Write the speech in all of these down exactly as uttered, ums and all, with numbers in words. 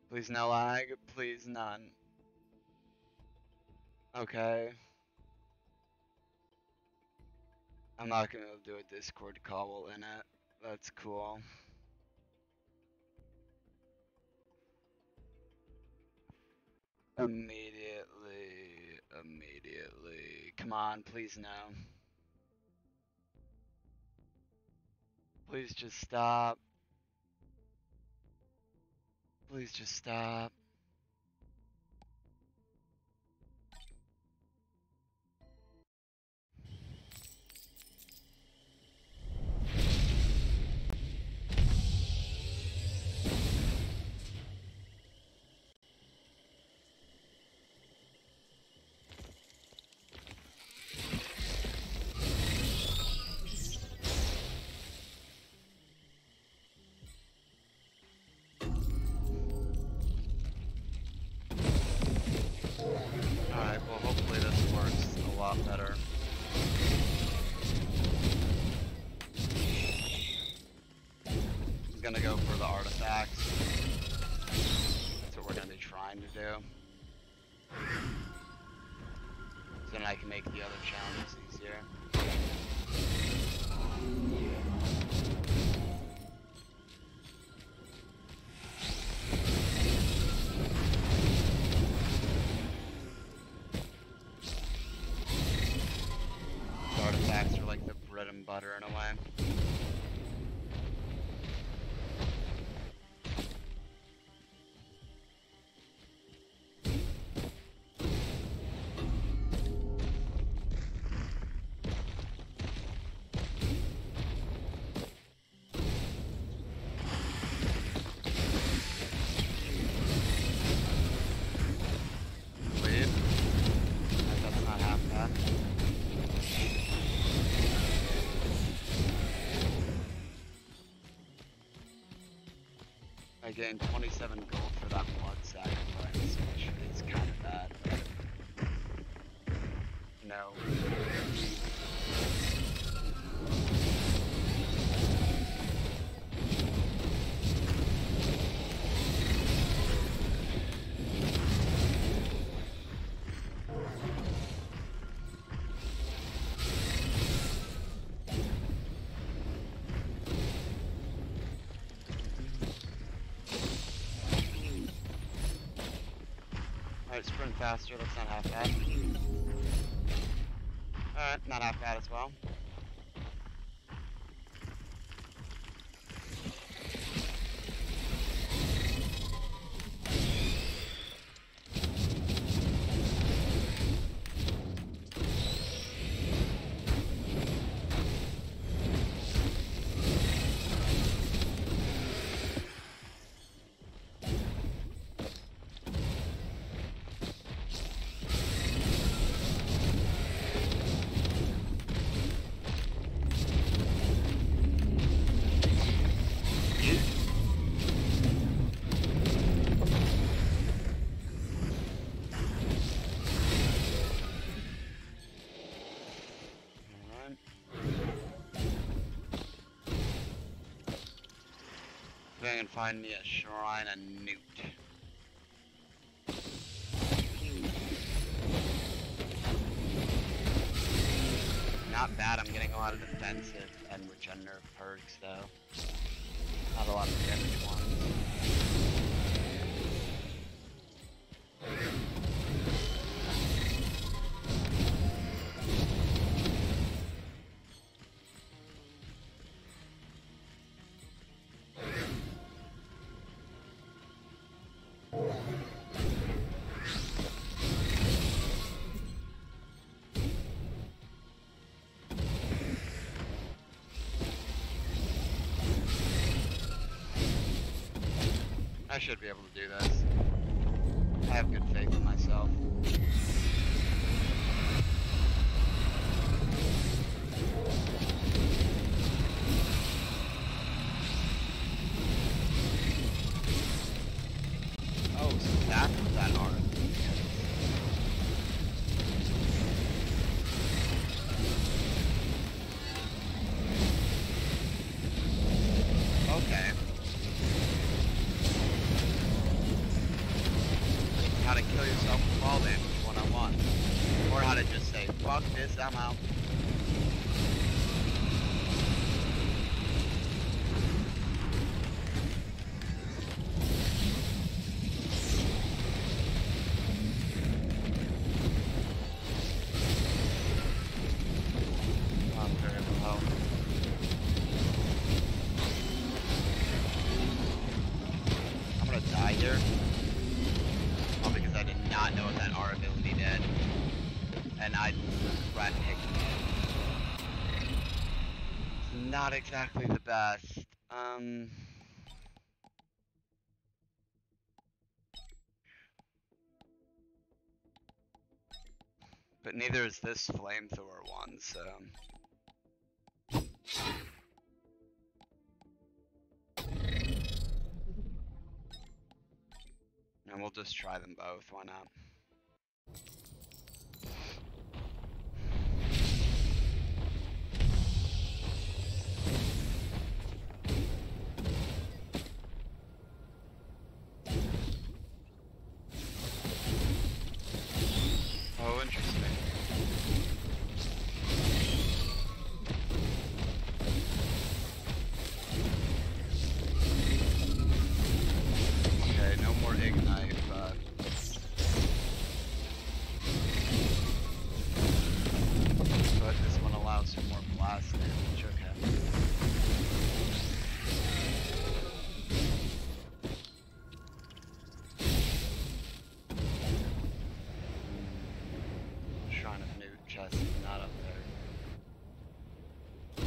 Please no lag, please none. Okay. I'm not gonna do a Discord call in it. That's cool. Immediately, immediately. Come on, please no. Please just stop. Please just stop. Alright, well hopefully this works a lot better. I'm gonna go for the artifacts. That's what we're gonna be trying to do. So then I can make the other challenges easier. The artifacts are like the bread and butter in a way. I gained twenty-seven gold for that blood sacrifice, which is kind of bad, but no. Alright, sprint faster, that's not half bad. Alright, not half bad as well. I can find me a shrine and newt. Not bad, I'm getting a lot of defensive and regenerative perks though. Not a lot of damage ones. I should be able to do this. I have good faith in myself. Oh, so that's what that art is. Okay. bitches. I'm out. I'm very low. I'm gonna die here. All because I did not know what that R ability did. And I regret picking it. It's not exactly the best. Um... But neither is this flamethrower one, so... And we'll just try them both, why not? Oh, interesting. Okay, no more ignite, but... But this one allows for more blast damage, okay. Shrine of New Chest is not up there.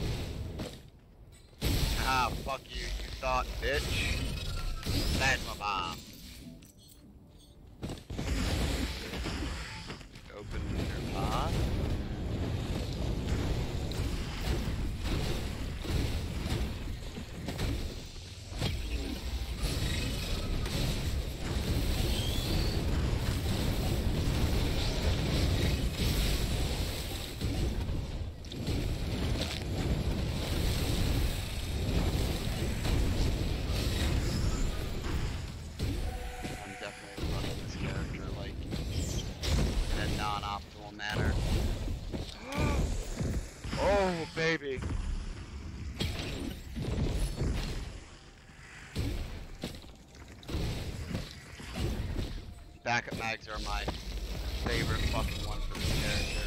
Ah, fuck you, you thought, bitch. That's my bomb. Open your pod. Manner. Oh, baby. Backup mags are my favorite fucking one for this character.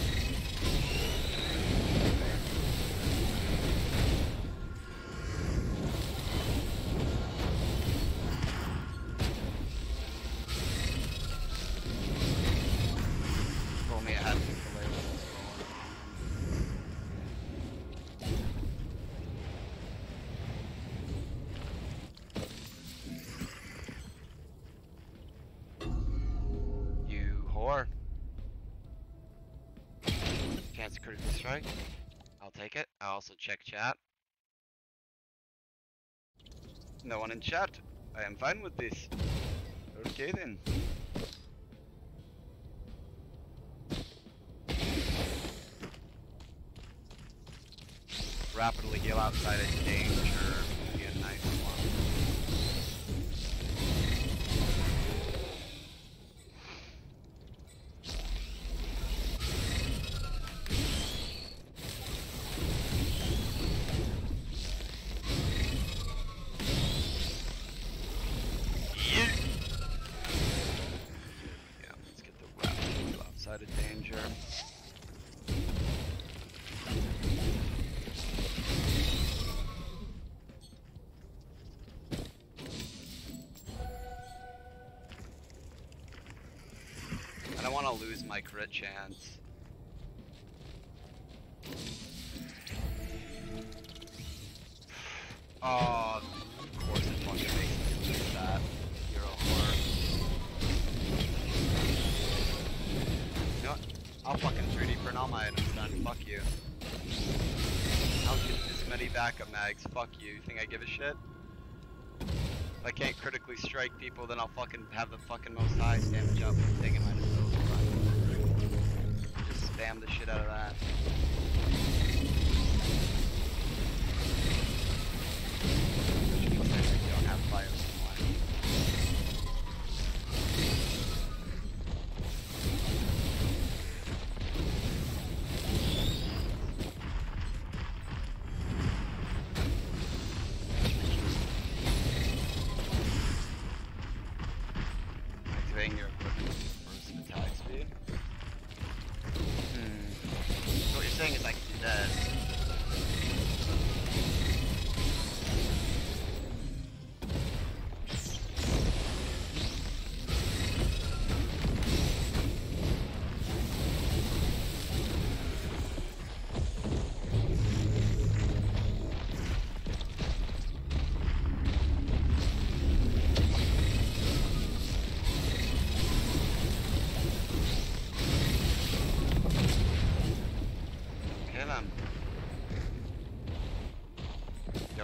Chance critical strike. I'll take it. I'll also check chat. No one in chat. I am fine with this. Okay then. Rapidly heal outside of danger would be a nice one. Outside of danger. I don't want to lose my crit chance. Oh, of course it fucking makes me lose that. You're a whore. You know what? I'll fucking three D print all my items done. Fuck you. I'll get this many backup mags. Fuck you. You think I give a shit? If I can't critically strike people, then I'll fucking have the fucking most highest damage up and taking my disposal. Just spam the shit out of that. Don't have fire somewhere.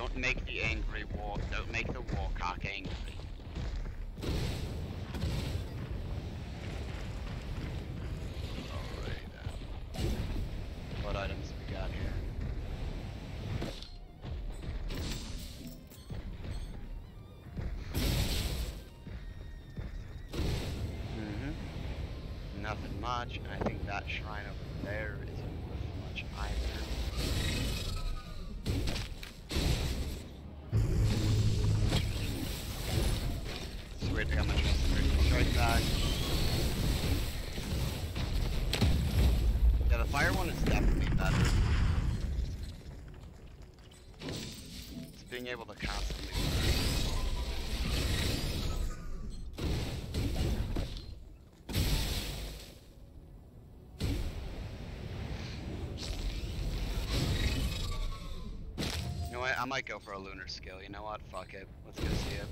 Don't make the angry war. Don't make the warcock angry. Alright then. What items we got here? Mm-hmm. Nothing much, and I think that shrine over there isn't worth much either. Sweet, I got my trusted strike back. Yeah, the fire one is definitely better. It's being able to constantly You know what? I might go for a lunar skill. You know what? Fuck it. Let's go see it.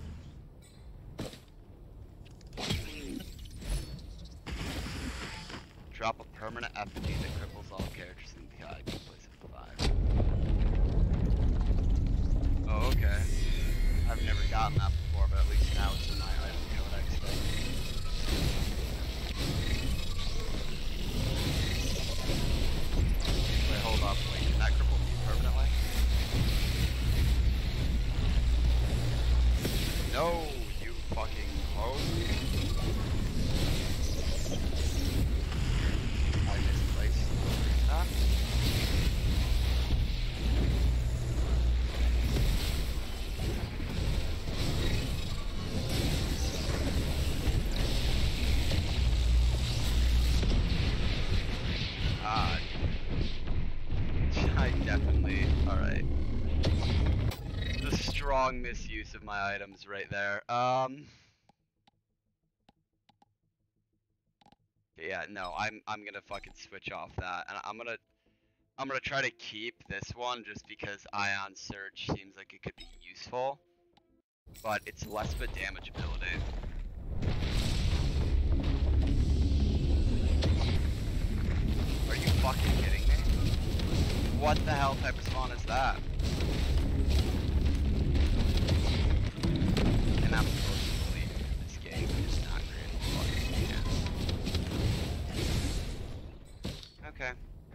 Drop a permanent effigy that cripples all characters in the I P. Place it five. Oh, okay. I've never gotten that before, but at least now it's in my item codex thing. Wait, hold up. Wait, can that cripple me permanently? No, you fucking hoe. I misplaced. Huh? Ah. I definitely. Alright. The strong misuse of my items right there. Um. Yeah, no, I'm I'm gonna fucking switch off that, and I'm gonna I'm gonna try to keep this one just because Ion Surge seems like it could be useful, but it's less of a damage ability. Are you fucking kidding me? What the hell type of spawn is that? And I'm supposed to believe this game is not creating fucking yeah. Okay.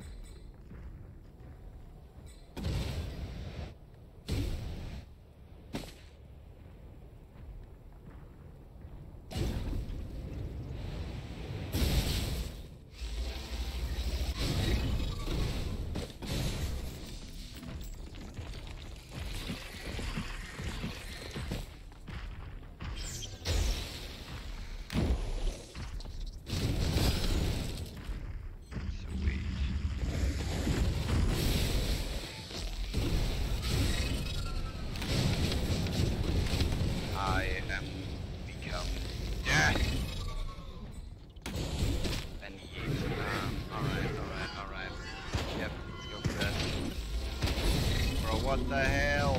What the hell?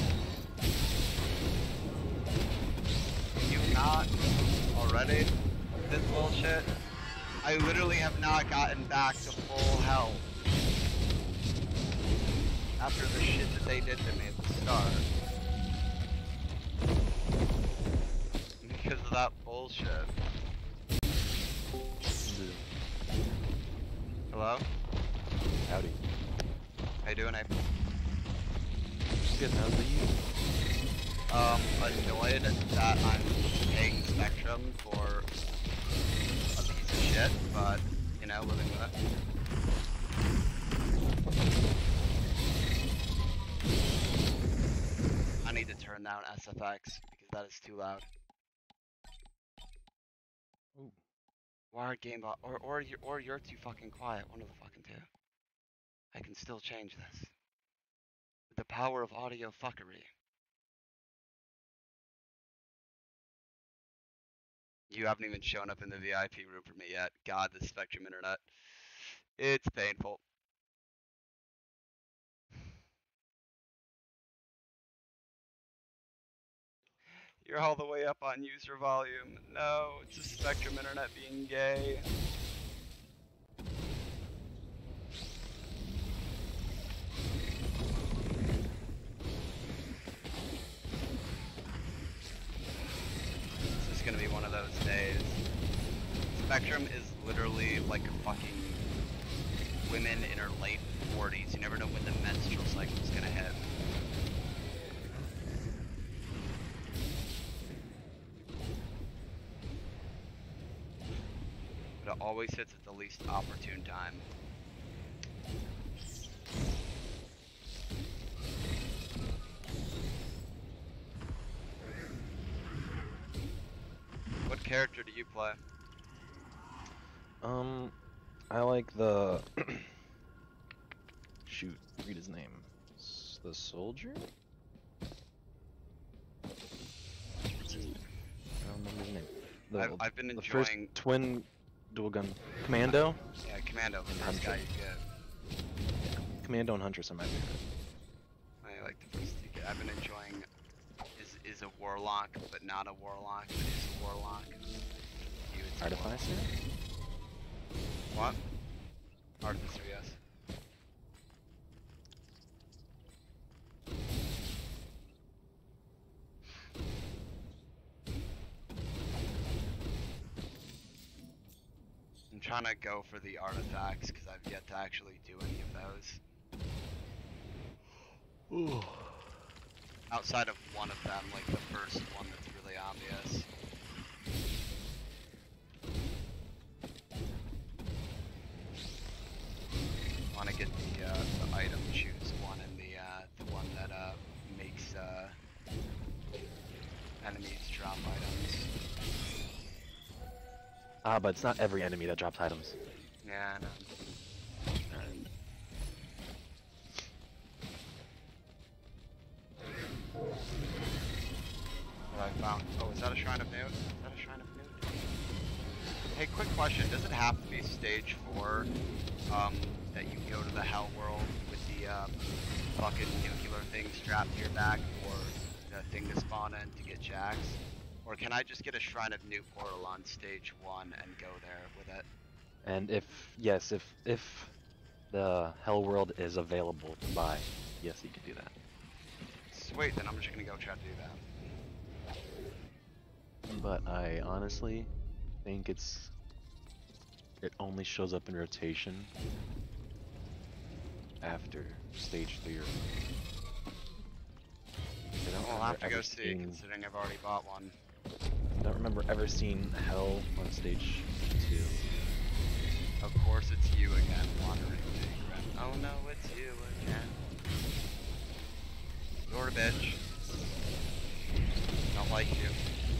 Can you not already? This bullshit? I literally have not gotten back to full health after the shit that they did to me at the start. Because of that bullshit. Hello? Howdy. How you doing, Abe? Good, how's you? Um, annoyed that I'm paying Spectrum for a piece of shit, but, you know, living with it. I need to turn down S F X, because that is too loud. Ooh. Wired gamebot, or, or, you're, or you're too fucking quiet, one of the fucking two. I can still change this. The power of audio fuckery. You haven't even shown up in the V I P room for me yet. God, this Spectrum internet. It's painful. You're all the way up on user volume. No, it's just Spectrum internet being gay. one of those days. Spectrum is literally like a fucking women in her late forties. You never know when the menstrual cycle is gonna hit. But it always hits at the least opportune time. What character do you play? Um, I like the shoot. Read his name. S the soldier. What's his name? I don't remember his name. The, I've, I've been the enjoying. first twin dual gun commando. Yeah, Commando. The And first Hunter. guy you get. Commando and Huntress are my favorite. I like the first two. Get. I've been enjoying. Is is a warlock, but not a warlock. But is a warlock. You, it's a warlock. Artificer. What? Artificer, yes. I'm trying to go for the artifacts because I've yet to actually do any of those. Ooh. Outside of one of them, like the first one that's really obvious. Want to get the, uh, the item choose one and the uh, the one that uh, makes uh, enemies drop items. Ah, but it's not every enemy that drops items. Yeah, I know. What I found. Oh, is that a Shrine of Newt? Is that a Shrine of Newt? Hey, quick question. Does it have to be stage four um, that you go to the Hell World with the um, fucking nuclear thing strapped to your back for the thing to spawn in to get Jax? Or can I just get a Shrine of Newt portal on stage one and go there with it? And if yes, if if the Hell World is available to buy, yes, you can do that. Sweet, then I'm just gonna go try to do that. But I honestly think it's it only shows up in rotation after stage three. Or I don't I'll have to remember go ever see, seeing- considering I've already bought one. I don't remember ever seeing Hell on stage two. Of course it's you again, wandering vagrant. Oh no, it's you again. You're a bitch. I don't like you.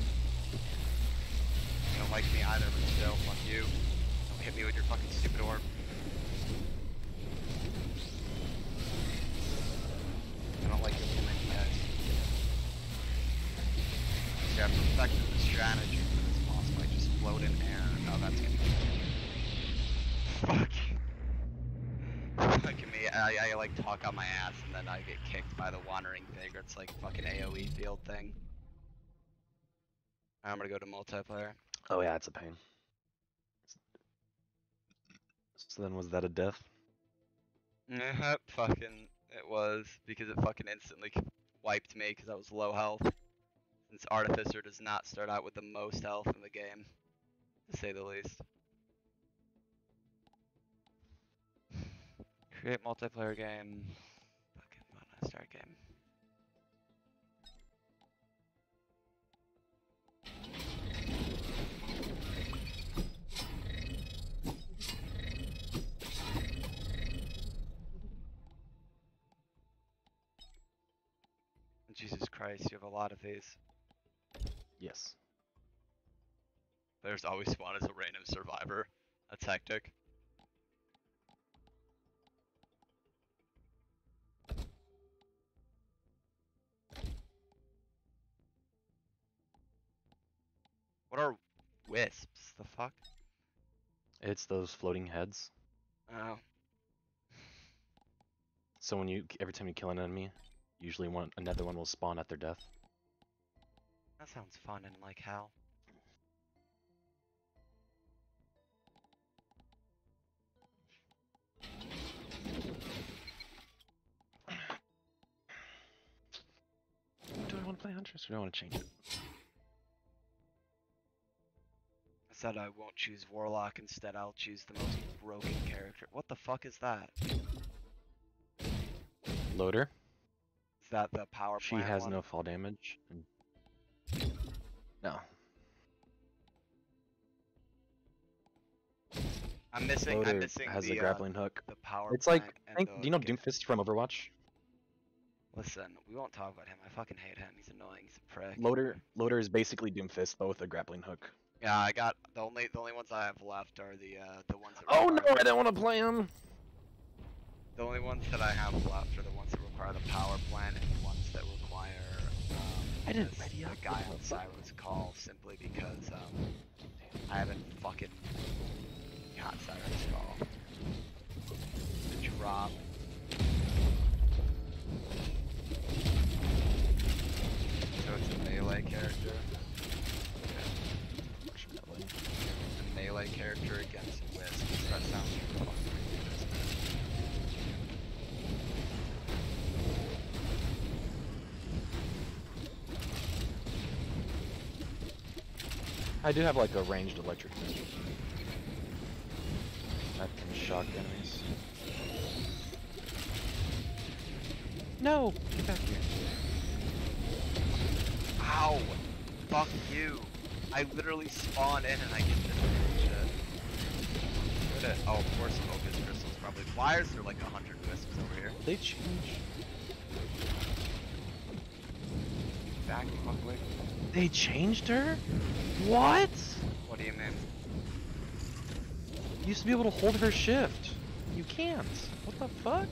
You don't like me either, but still, fuck you. Don't hit me with your fucking stupid orb. I don't like your women, guys. See, I perfected the strategy for this boss by just float in air. Oh, that's gonna be Fuck. Fucking me. I, I like talk on my ass and then I get kicked by the wandering vagrant. It's like fucking A O E field thing. I'm gonna go to multiplayer. Oh yeah, it's a pain. So then was that a death? Yep, fucking it was because it fucking instantly wiped me because I was low health. Since Artificer does not start out with the most health in the game, to say the least. Create multiplayer game. Fucking wanna start game. Jesus Christ, you have a lot of these. Yes. There's always spawn as a random survivor. That's hectic. What are wisps? The fuck? It's those floating heads. Oh. So when you every time you kill an enemy, usually one another one will spawn at their death. That sounds fun and like hell. Do I want to play Huntress or do I want to change it? Instead, I won't choose Warlock. Instead, I'll choose the most broken character. What the fuck is that? Loader. Is that the power She plant has one? no fall damage. And... No. I'm missing. Loader I'm missing has the the grappling uh, hook. the power It's plant. like, and think, the do you know ga- Doomfist from Overwatch? Listen, we won't talk about him. I fucking hate him. He's annoying. He's a prick. Loader, Loader is basically Doomfist, but with a grappling hook. Yeah, I got the only the only ones I have left are the uh, the ones that Oh no, require. I don't want to play him. The only ones that I have left are the ones that require the power plant and the ones that require. Um, I didn't this, ready the up. guy on Siren's call simply because um, I haven't fucking got Siren's call. The drop. So it's a melee character. Unfortunately. A melee character against Wisp. That sounds fucking ridiculous. I do have like a ranged electric thing. That can shock enemies. No! Get back here. Ow! Fuck you! I literally spawn in and I get this shit. What a- oh, of course focus crystals probably. Why is there like a hundred wisps over here? They change. Back the fuck away. They changed her? What? What do you mean? You used to be able to hold her shift. You can't. What the fuck?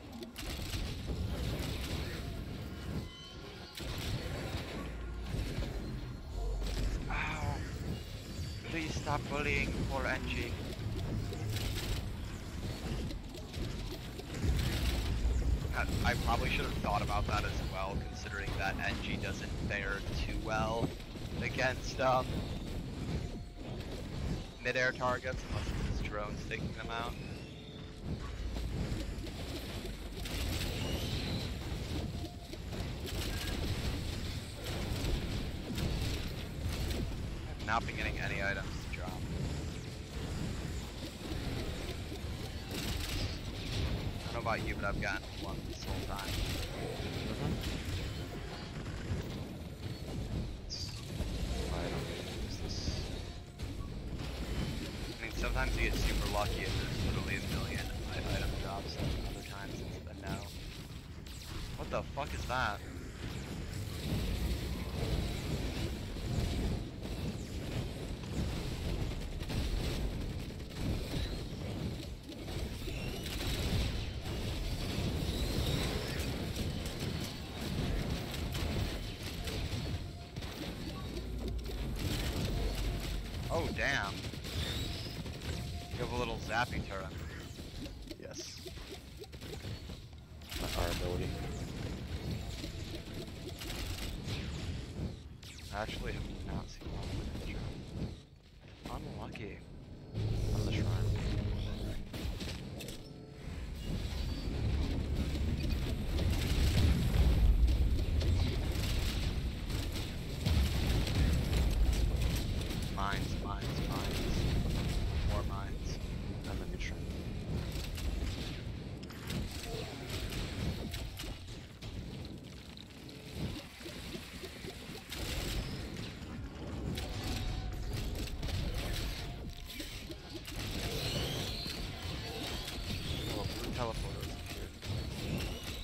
Ow! Please stop bullying poor Angie. I, I probably should have thought about that as well, considering that N G doesn't fare too well against um, mid-air targets unless it's his drones taking them out. I've not been getting any items to drop. I don't know about you, but I've gotten one this whole time. Mm-hmm. I don't use this. I mean, sometimes you get super lucky and there's literally a million i- item drops, and other times it's a no. What the fuck is that? Oh, damn. You have a little zappy turret. Yes. Our ability. I actually have not seen one. Unlucky. On the shrine. Mines, mines, mines. More mines. I'm a new shrine. Oh, a blue teleporter is appeared.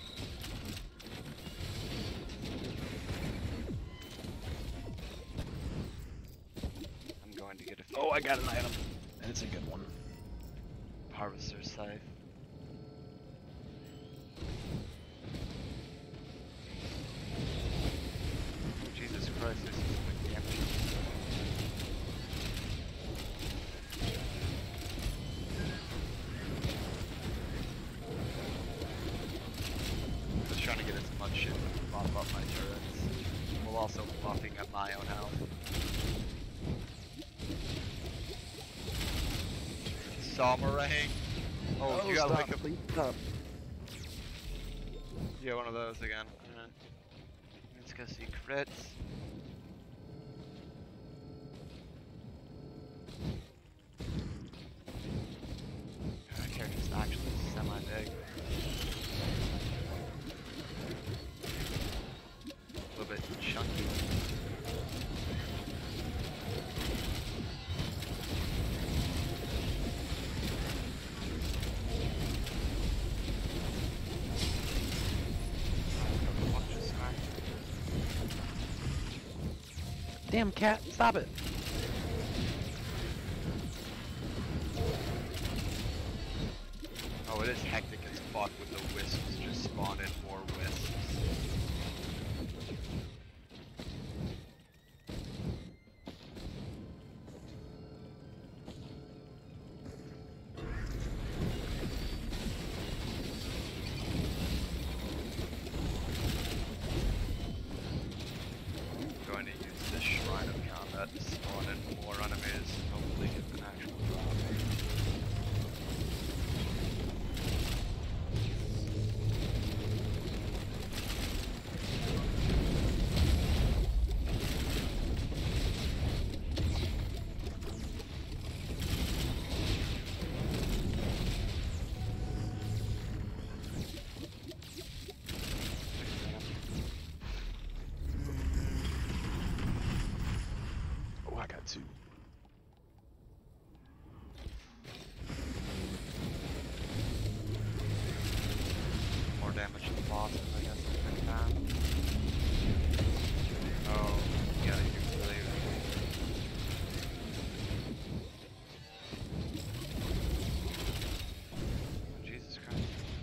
I'm going to get a few. Oh, I got an item. And it's a good one. Harvester scythe. Jesus Christ, this is like damage. Just trying to get as much shit to buff up my turrets, while also buffing up my own health. Samurai. Oh, you got like a. please stop. You got one of those again. Alright. Let's go see crits. Damn cat, stop it! Oh, it is hectic as fuck with the wisps just spawning more wisps. I'm going to use this Shrine of Combat to spawn in more enemies and hopefully get an actual drop. Oh, I got two. More damage to the bosses, I guess, every time. Oh, yeah, you really. Oh, Jesus Christ.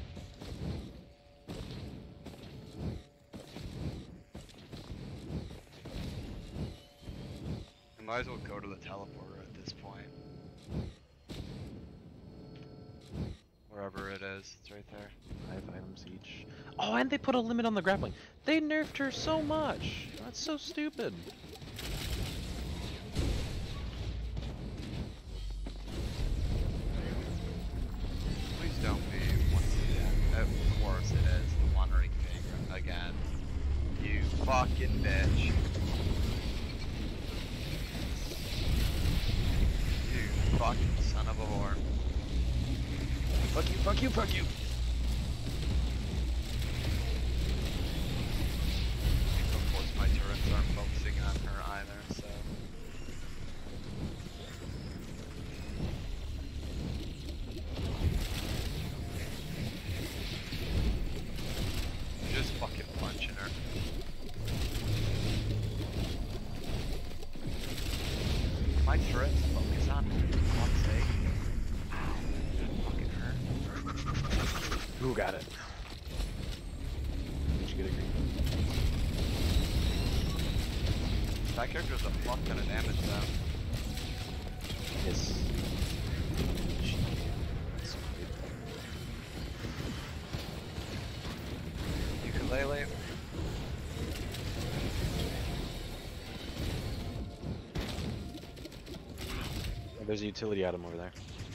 I might as well go to the teleporter at this point. Wherever it is, it's right there. Five items each. Oh, and they put a limit on the grappling. They nerfed her so much. That's so stupid. Please don't be once again. Of course it is the wandering vagrant again. You fucking bitch. You fucking son of a whore. Fuck you, fuck you, fuck you. Of course my turrets aren't focusing on her either, so. Just fucking punching her. My turrets focus on her, for God's sake. Ow. Fucking hurt. Who got it? Did you get a green? That character does a fuck ton of damage though. Yes. Ukulele. Oh, there's a utility item over there.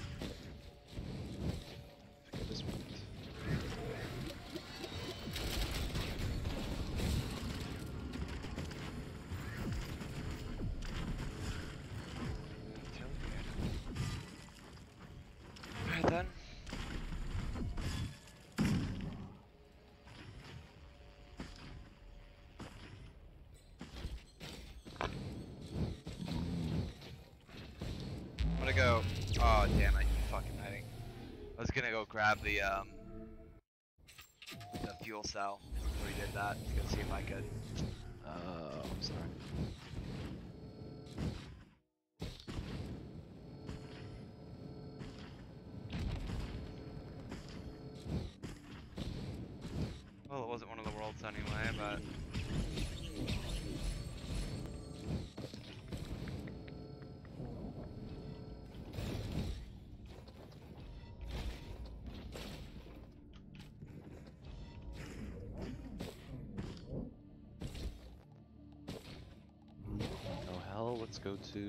Forget this one. Alright then. I'm gonna go. Oh damn it, you fucking hiding. I was gonna go grab the um the fuel cell. We did that. Let's see if I could. Uh, I'm sorry. Well, it wasn't one of the worlds anyway, but. Oh hell, let's go to...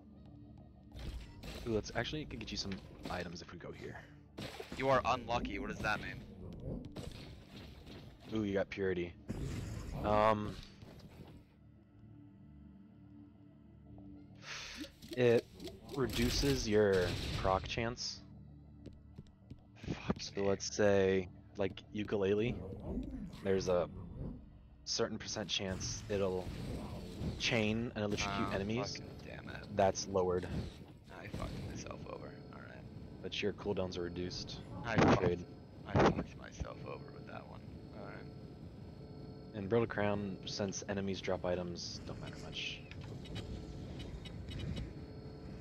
Ooh, let's actually it could get you some items if we go here. You are unlucky. What does that mean? Ooh, you got purity. Um... It reduces your proc chance. Fuck So me. let's say, like ukulele, there's a certain percent chance it'll chain and electrocute Oh, enemies. fucking damn it. That's lowered, I fucked myself over. Alright. but your cooldowns are reduced. I per fucked, trade. I fucked myself over with that one. Alright. And Brittle Crown, since enemies drop items, don't matter much.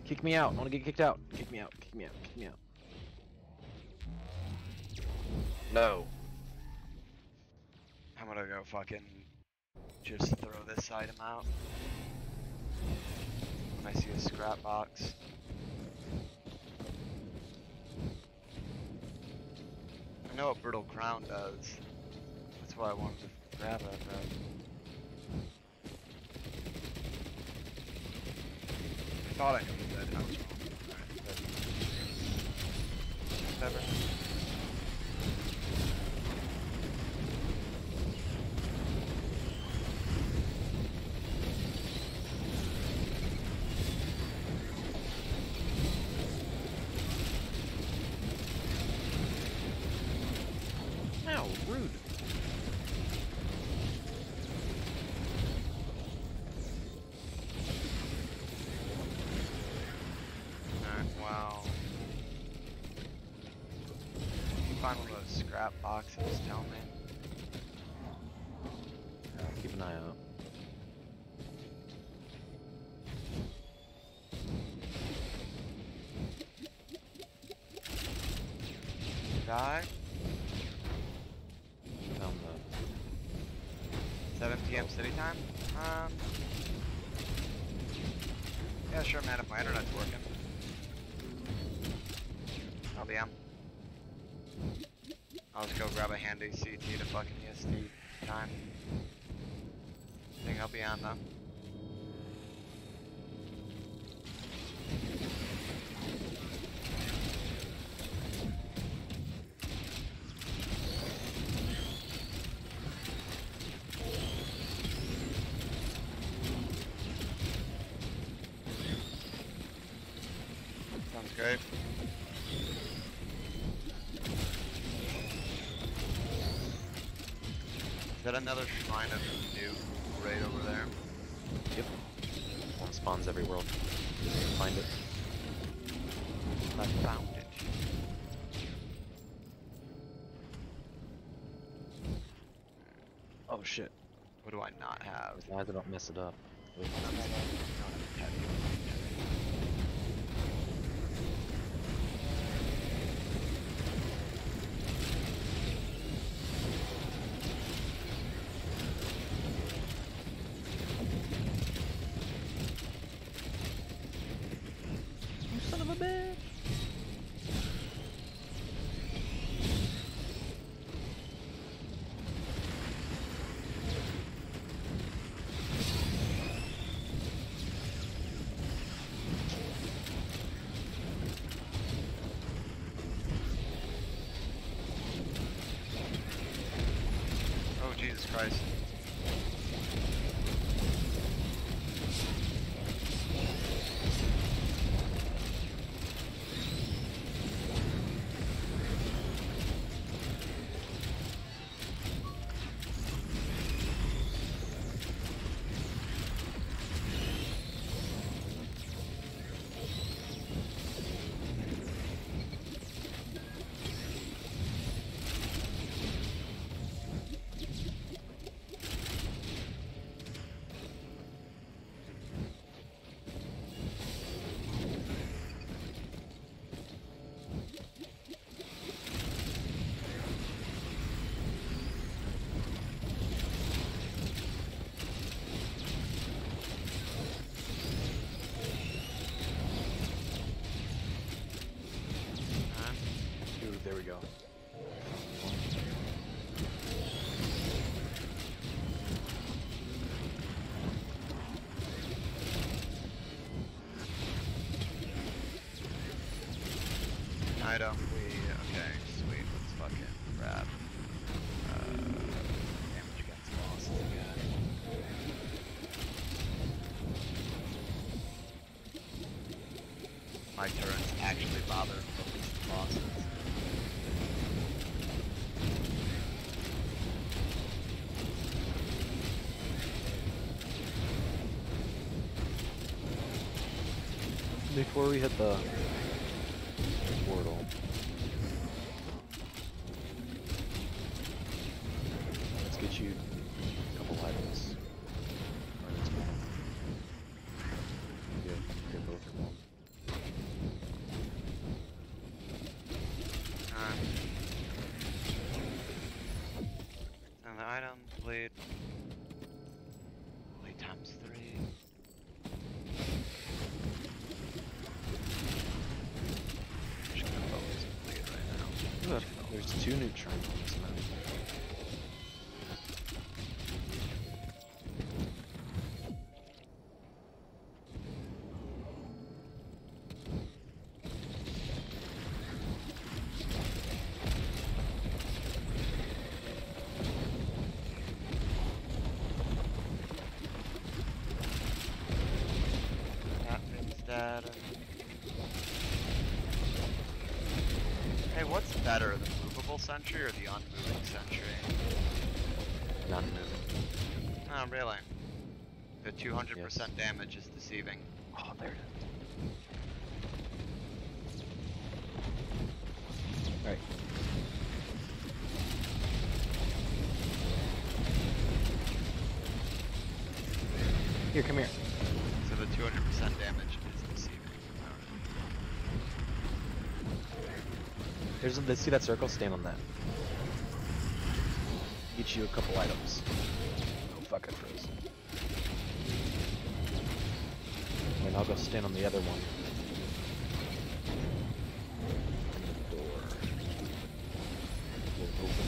Kick me out. I want to get kicked out. Kick me out. Kick me out. Kick me out. No. I'm gonna go fucking just throw this item out when I see a scrap box. I know what Brittle Crown does. That's why I wanted to grab it, but... I thought I knew what that house was. Whatever. Ow, rude. Wow. If you find one of those scrap boxes, tell me. Yeah, keep an eye out. Die? Found the... seven P M city time? Um. Yeah, sure, man, if my internet's working. I'll be on. I'll just go grab a handy C T to fucking E S T time. I think I'll be on though. Sounds great. Is that another shrine of new right over there? Yep. One spawns every world. Find it. I found it. Oh shit. What do I not have? As long as I don't mess it up. Wait. No, no, no, no, heavy. You son of a bitch! Oh, Jesus Christ. Ooh, there we go. Item, we, okay, sweet, let's fucking grab, uh, damage against bosses again. My turrets actually bother focus the bosses. Before we hit the portal. Let's get you a couple items. Or let's go. Yeah, get both of them. two neutron bombs now. That. Hey, what's better, the movable sentry or the unmoving sentry? Non-moving. Oh, really? The two hundred percent yes. damage is deceiving. Oh, there it is. Alright. Here, come here. So the two hundred percent damage is deceiving. There's a, see that circle? Stand on that. Get you a couple items. Oh fuck, I froze. Wait, I'll go stand on the other one. The door. We'll open.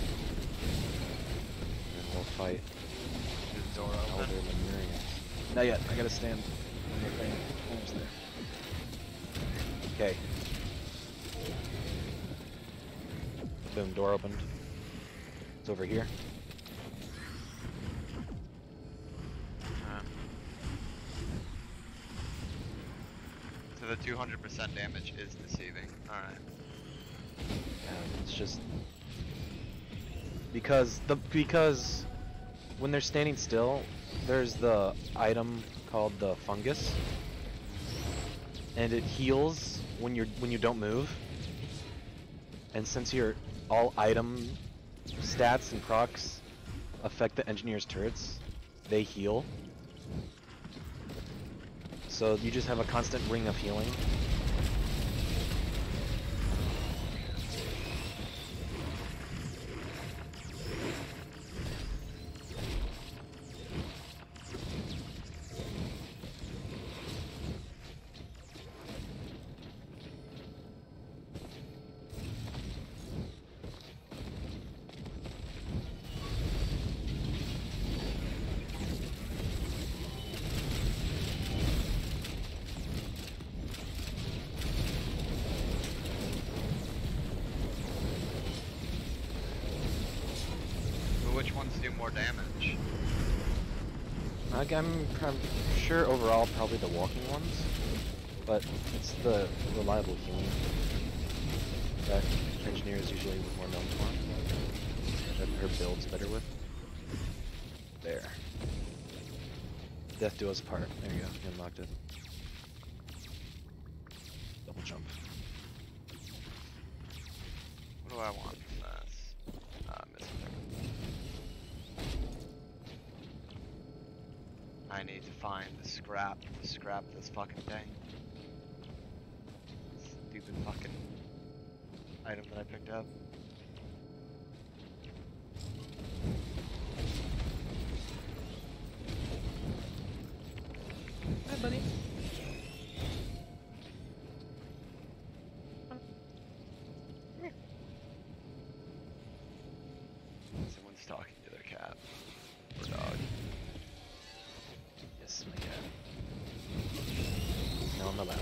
And we'll fight. Is the door open? Not yet, I gotta stand on the thing. Almost there. Okay. Boom, door opened. It's over here. Uh, so the two hundred percent damage is deceiving. Alright. Yeah, it's just because the because when they're standing still, there's the item called the fungus, and it heals when you're when you don't move. And since your all item stats and procs affect the engineer's turrets, they heal. So you just have a constant ring of healing. Which ones do more damage? Like, I'm, I'm sure overall probably the walking ones, but it's the reliable healing that engineer is usually more known for, that her build's better with. There. Death do us part. There you go, you unlocked it. Double jump. What do I want from this? Uh, I'm missing it. I need to find the scrap to scrap this fucking thing. Stupid fucking item that I picked up. Hi, buddy. Someone's talking to their cat or dog. Yes, my cat. Now on the left.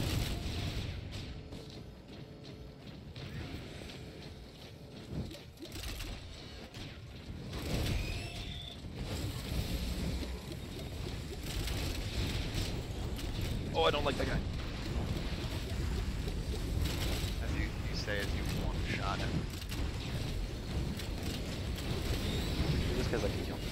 Oh, I don't like that guy. As you, you say as you one shot him. Just because I can kill him.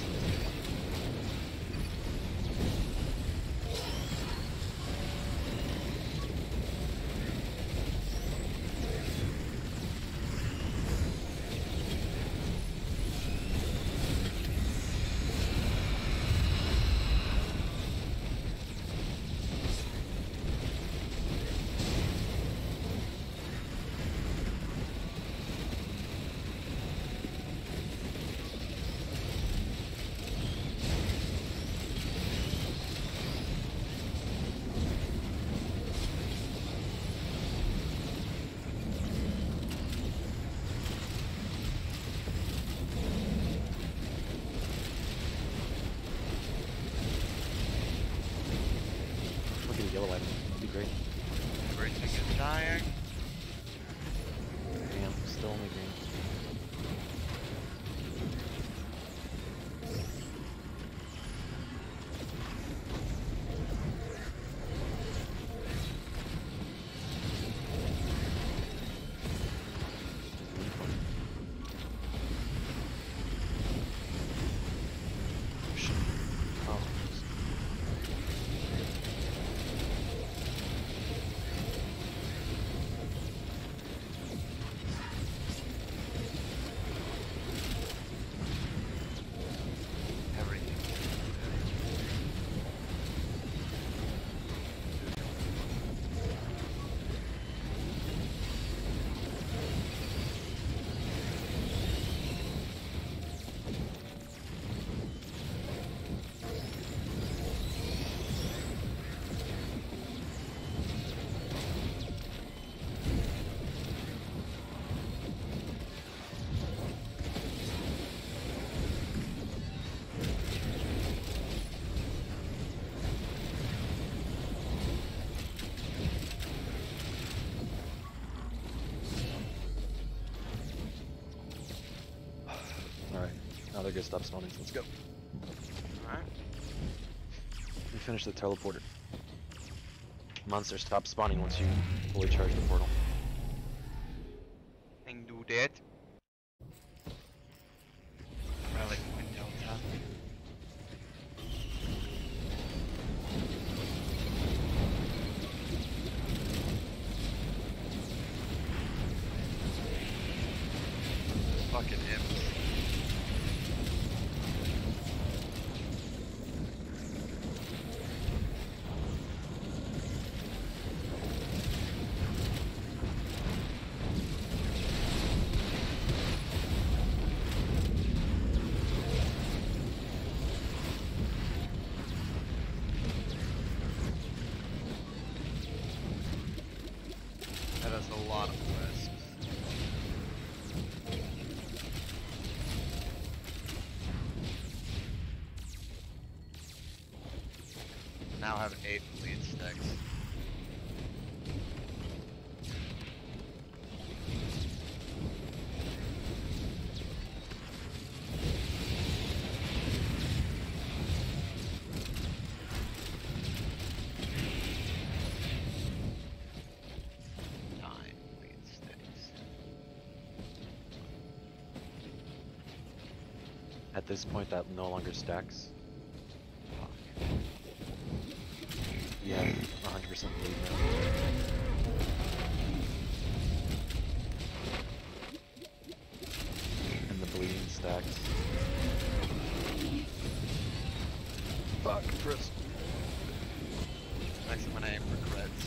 item. That'd be great. Everything is dying. Damn, still only green. Now they're gonna stop spawning, so let's go. Alright. We finish the teleporter. Monsters stop spawning once you fully charge the portal. And do that. Relic window top. Fucking imps. That has a lot of wisps. Now have eight bleed sticks. Nine bleed sticks. At this point, that no longer stacks. Fuck. You have one hundred percent bleed now. And the bleeding stacks. Fuck, Chris. Next one I aim for creds.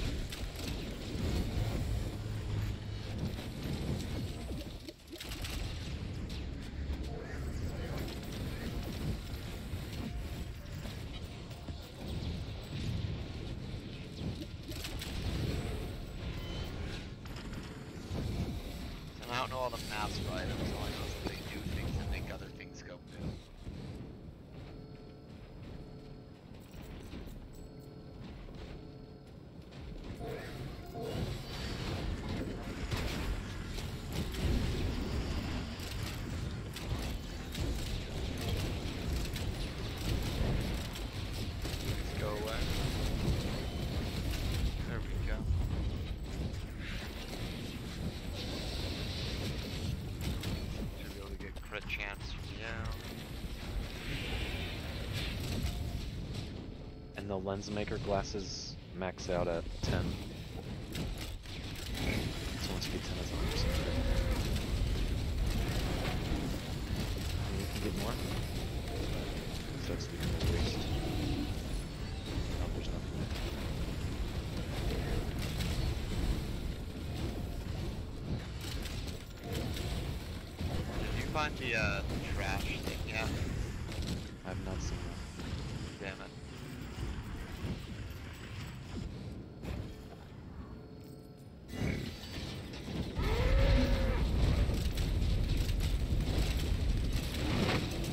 I don't know all the maps for items, all I know is that they do things that make other things go boom. Please go away. There we go. Should be able to get crit chance from you. And the lens maker glasses max out at ten. So once you get ten, that's one hundred percent crit. And you can get more. So it's become a waste. Oh, there's nothing there. Did you find the uh, trash thing yet? I have not seen that. Damn it.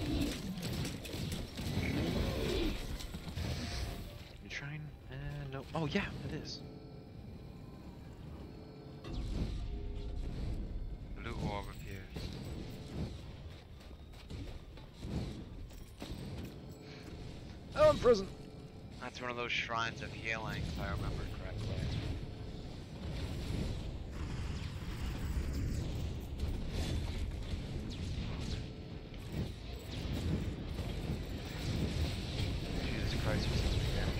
You trying? Eh, nope. Oh yeah, it is. Blue orb appears. Oh, I'm frozen. That's one of those shrines of healing, if I remember correctly. Jesus Christ, we're such big damage.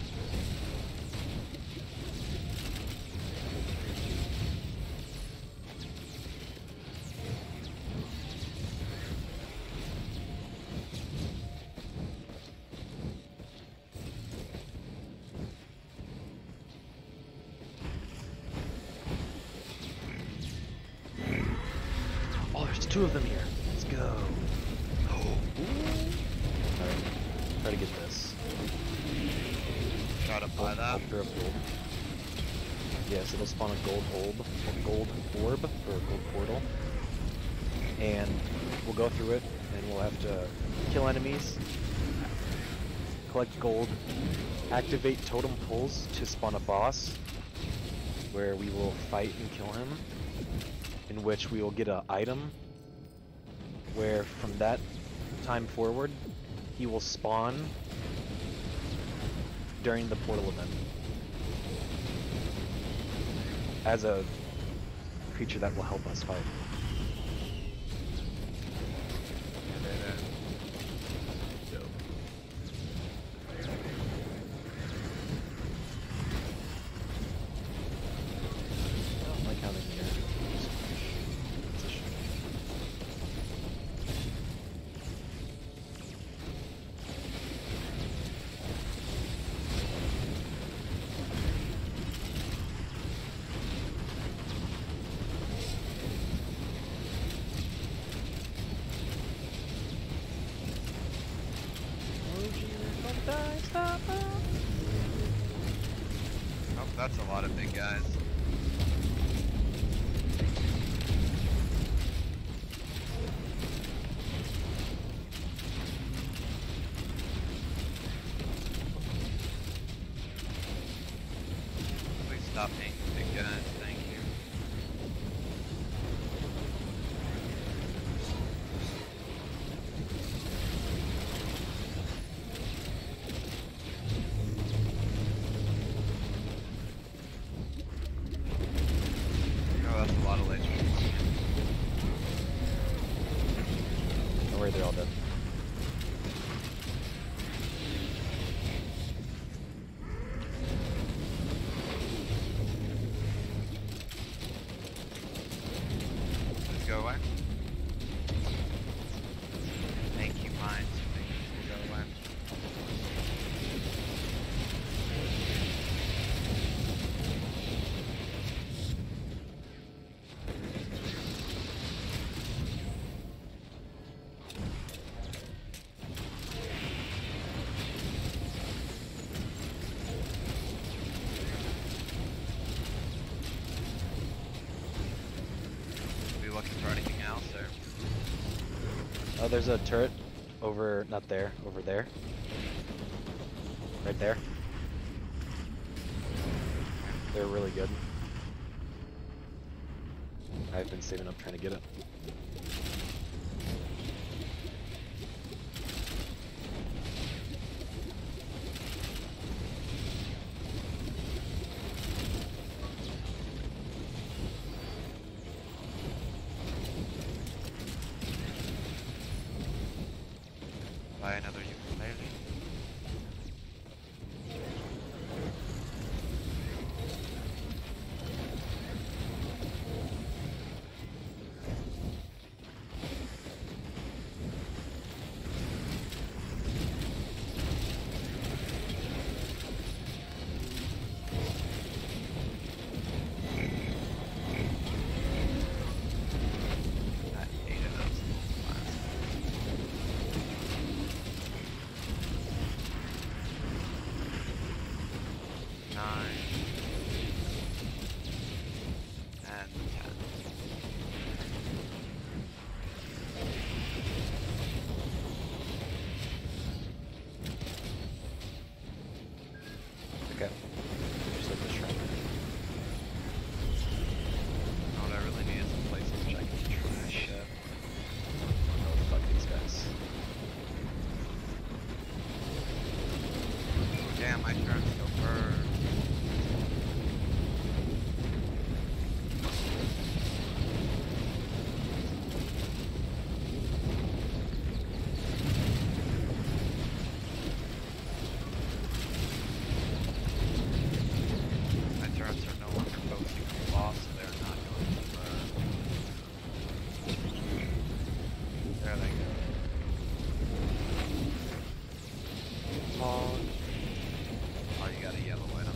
Oh, there's two of them here. Let's go. Oh. Alright, try to get this. Try to buy that. Altar of gold. Yes, it'll spawn a gold orb, a gold orb, or a gold portal. And we'll go through it, and we'll have to kill enemies, collect gold, activate totem pulls to spawn a boss, where we will fight and kill him, in which we will get an item, where from that time forward, he will spawn during the portal event as a creature that will help us fight. I don't like how they mirror so much. It's a shame. Oh, that's a lot of big guys. Please stop hating big guys, thank you. Oh, that's a lot of lasers. Don't worry, they're all dead. Just go away. Thank you, mines. Thank you. Go away. Be looking for anything else, or Oh, there's a turret over, not there, over there. Right there. They're really good. I've been saving up trying to get it. buy another ukulele. Yeah, my turn to go first. My turrets are no longer focusing on the boss, so they're not going to burn. There they go. Oh, Oh, you got a yellow item.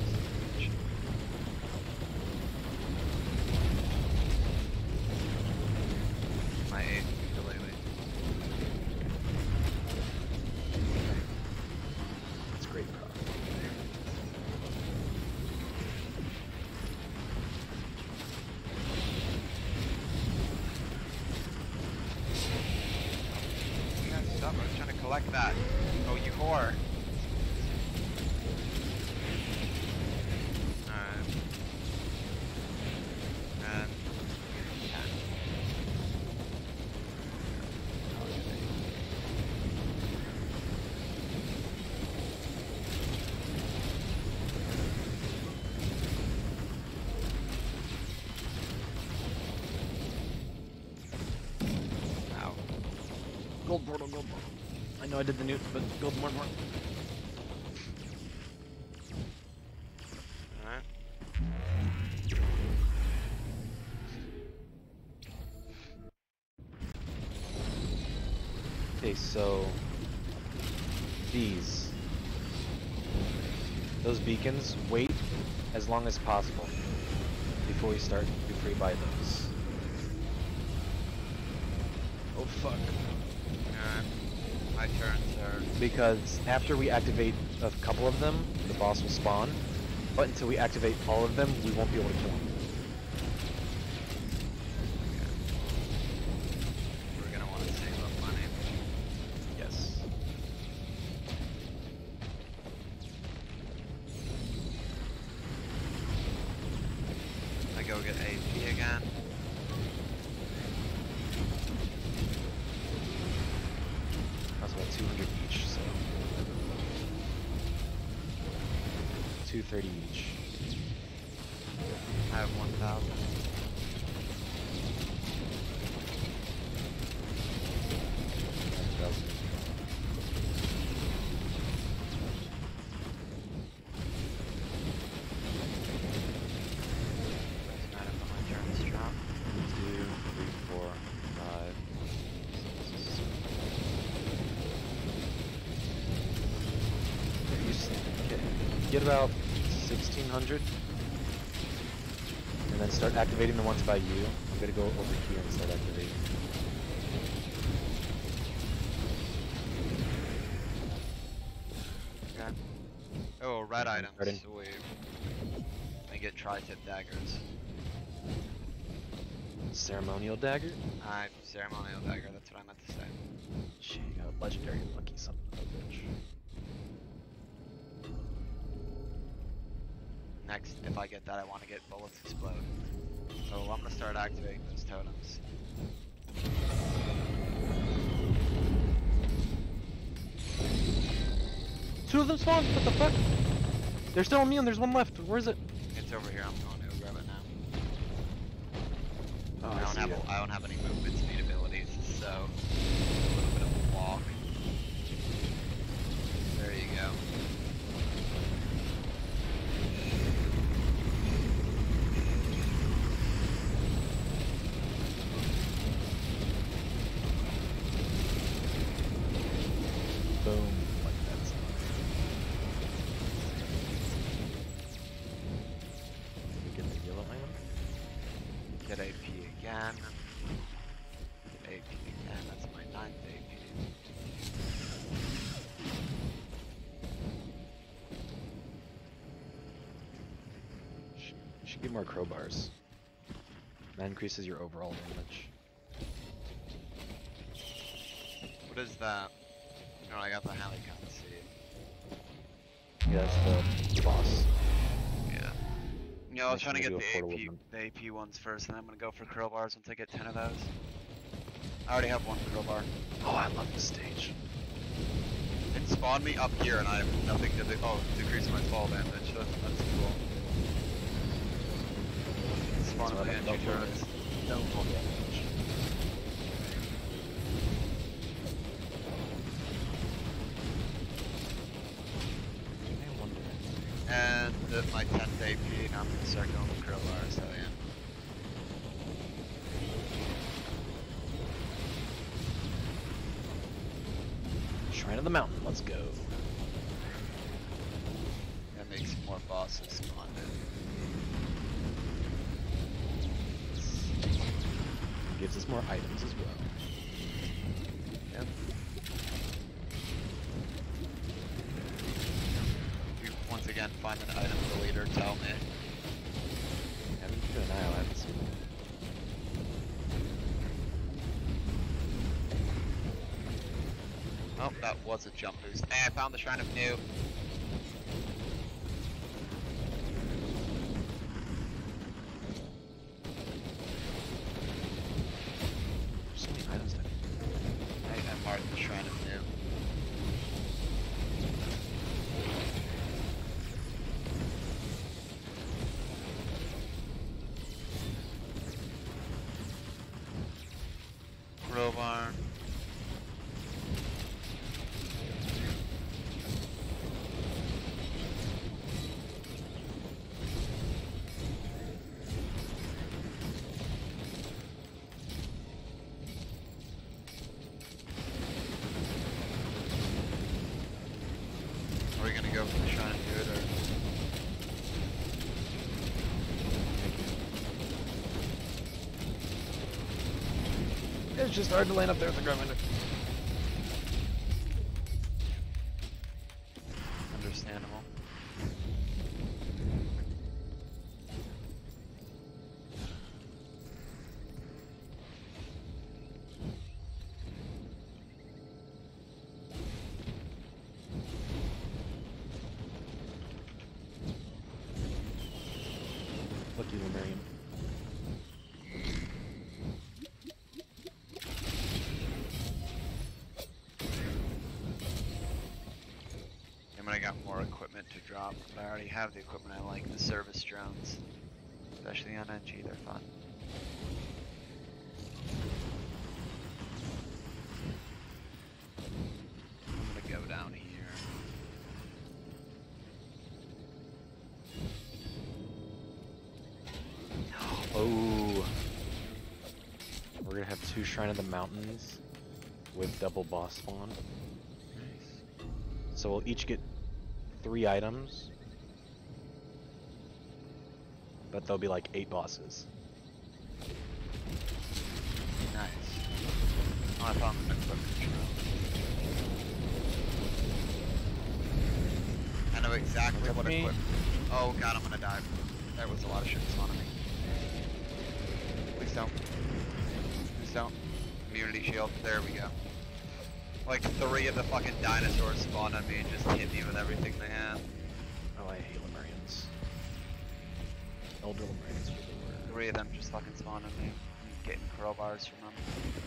My eighth ukulele. that's great product. You guys stop, I was trying to collect that. Oh, you whore. Alright. And... yeah. Ow. Gold portal, gold portal. I know I did the newt, but gold more more. Alright. Okay, so these those beacons, wait as long as possible before you start before you buy those. Oh fuck. Alright. My turns are... Because after we activate a couple of them, the boss will spawn. But until we activate all of them, we won't be able to kill him. We're gonna want to save up money. Yes. I go get A P again. That's about two hundred each, so two thirty each. I have one thousand. Doesn't matter if my turns drop. Two, three, four, five, six, seven. You s- okay. Get about sixteen hundred, and then start activating the ones by you. I'm gonna go over here and start activating. Okay. Oh, red Okay, items. starting. Sweet. I get tri-tip daggers. Ceremonial dagger. I ceremonial dagger. That's what I meant to say. She got a legendary lucky something of a bitch. Next, if I get that, I want to get bullets explode. So I'm gonna start activating those totems. Two of them spawned. What the fuck? They're still on me, and there's one left. Where is it? It's over here. I'm going to grab it now. Oh, I I don't see have. it. A, I don't have any movement speed abilities, so a little bit of a walk. There you go. Boom. Like that's. We get the yellow item. Get A P again. Get A P again. That's my ninth A P. Should, should get more crowbars. That increases your overall damage. What is that? Oh, I got the Halicon seed. Yeah, that's the boss. Yeah. You know, I was Next trying to we'll get do a the portal A P, with them. the A P ones first, and then I'm gonna go for crowbars once I get ten of those. I already have one crowbar. Oh, I love this stage. It's spawned me up here and I have nothing to do. Oh, decrease my fall damage. That's, that's cool. Spawned So the I energy don't turrets. Don't fall damage. And at my tenth A P, now I'm gonna start going with crowbars, hell yeah. Shrine of the Mountain, let's go. Gonna make some more bosses spawn in. Gives us more items as well. Yep. You once again find an item deleter, tell me. I haven't kept an eye out, I haven't seen it. Oh, that was a jump boost. Hey, I found the Shrine of New. There's so many items there. I, I marked the Shrine of New. Crowbar. Are we gonna go for the Shrine and do it, or? It's just hard to land up there with the Grumman. Understandable. Lucky Lemurian. I mean, I got more equipment to drop, but I already have the equipment I like, the service drones. Especially on N G, they're fun. I'm gonna go down here. Oh. We're gonna have two Shrine of the Mountains with double boss spawn. Nice. So we'll each get three items, but there'll be like eight bosses. Nice. Oh, I found an equipment drone. I know exactly Look what at me. equipment. Oh god, I'm gonna die. There was a lot of shit spawning me. Please don't. Please don't. Immunity shield. There we go. Like three of the fucking dinosaurs spawned on me and just hit me with everything they had. Oh, I hate Lemurians. Elder Lemurians are the word. Three of them just fucking spawned on me. I'm getting crowbars from them.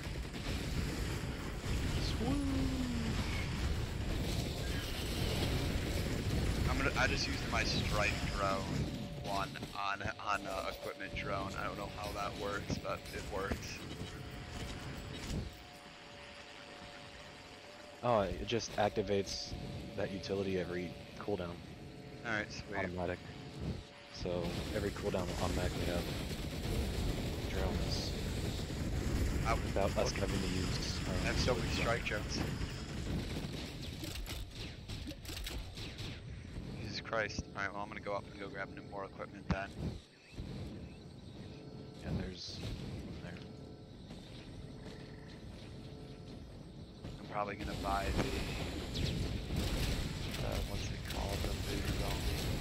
I'm gonna. I just used my strike drone one on on uh, equipment drone. I don't know how that works, but it works. Oh, it just activates that utility every cooldown. Alright, sweet. Automatic. So every cooldown will automatically have drones I, without us having to use. I have so many strike drones. Jesus Christ. Alright, well I'm gonna go up and go grab more equipment then. And there's there. I'm probably gonna buy the, uh, what's it called, the food zone.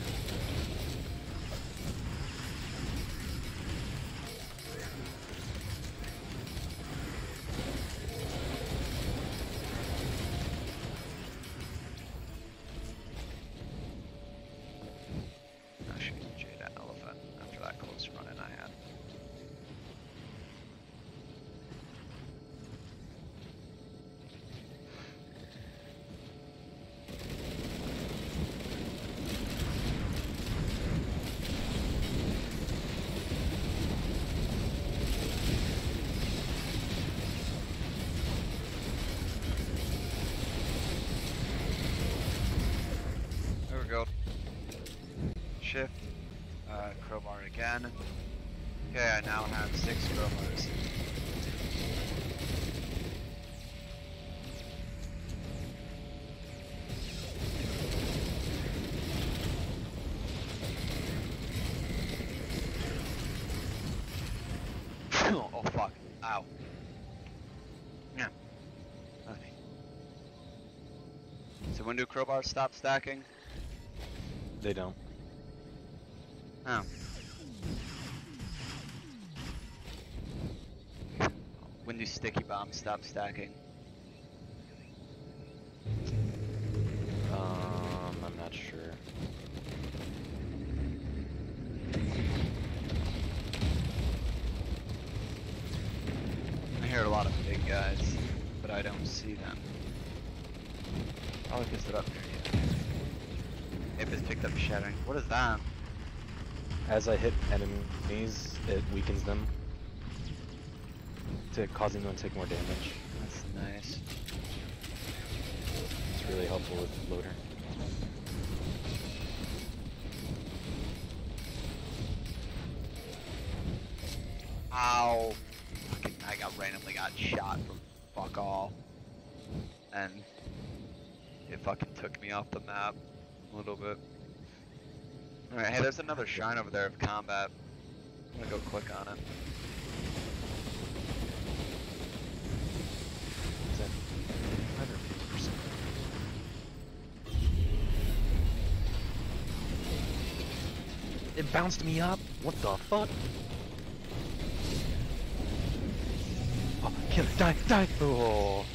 Actually, Jada Elephant after that close run in I had. triggered. Shift. Uh, crowbar again. Okay, I now have six crowbars. Oh fuck. Ow. Yeah. Okay. So when do crowbars stop stacking? They don't. Oh. When do sticky bombs stop stacking? Um, I'm not sure. I hear a lot of big guys, but I don't see them. Probably because they're up there yet. If it's picked up shattering. What is that? As I hit enemies, it weakens them, to causing them to take more damage. That's nice. It's really helpful with loader. Ow. Fucking, I got randomly got shot from fuck all. And it fucking took me off the map a little bit. Alright, hey, there's another shrine over there of combat. I'm gonna go click on it. Is that five or fifty percent? It bounced me up? What the fuck? Oh, kill it, die, die! Oh.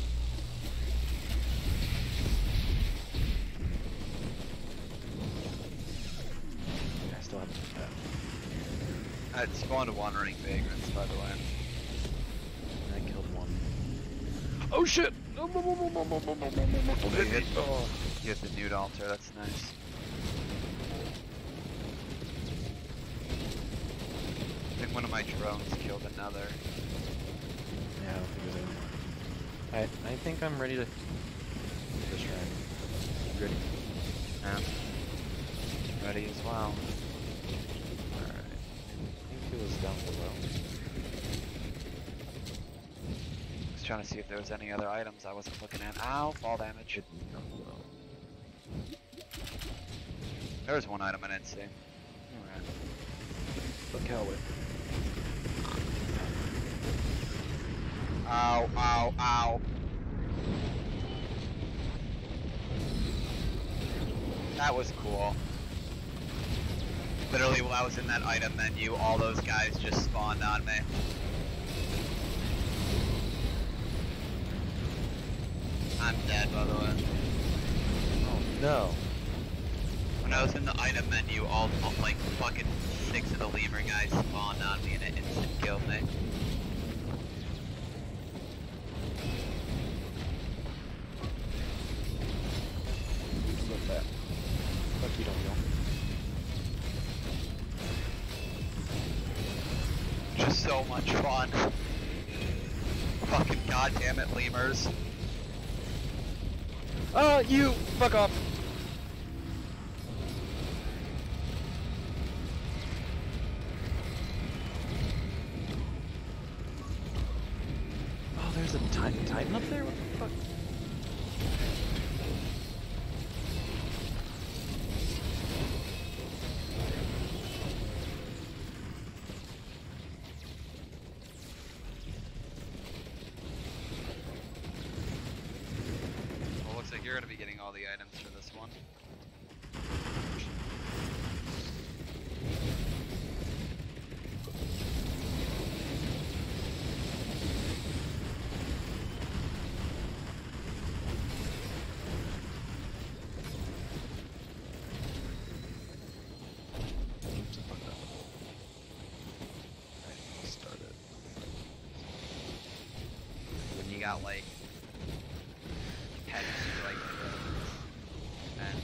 I still have that. I spawned a wandering vagrants, by the way. I killed one. Oh shit! You hit, Oh. you hit the nude altar, that's nice. I think one of my drones killed another. Yeah, I don't think there's any. I, I think I'm ready to do this shrine. You ready? Yeah. Ready as well. Alright. I think it was down below. I was trying to see if there was any other items I wasn't looking at. Ow, fall damage. It down below. There was one item I didn't see. Alright. Look how it. Ow, ow, ow. That was cool. Literally, while I was in that item menu, all those guys just spawned on me. I'm dead, by the way. Oh no. When I was in the item menu, all, all like fucking six of the lemur guys spawned on me and it instant killed me. Look that. Fuck you, don't heal. Just so much fun. Fucking goddamn it, lemurs. Oh, you! Fuck off! Oh, there's a Titan, Titan up there? What the fuck? Well, looks like you're gonna be getting all the items for this one. Start it. When you got like head strike throws and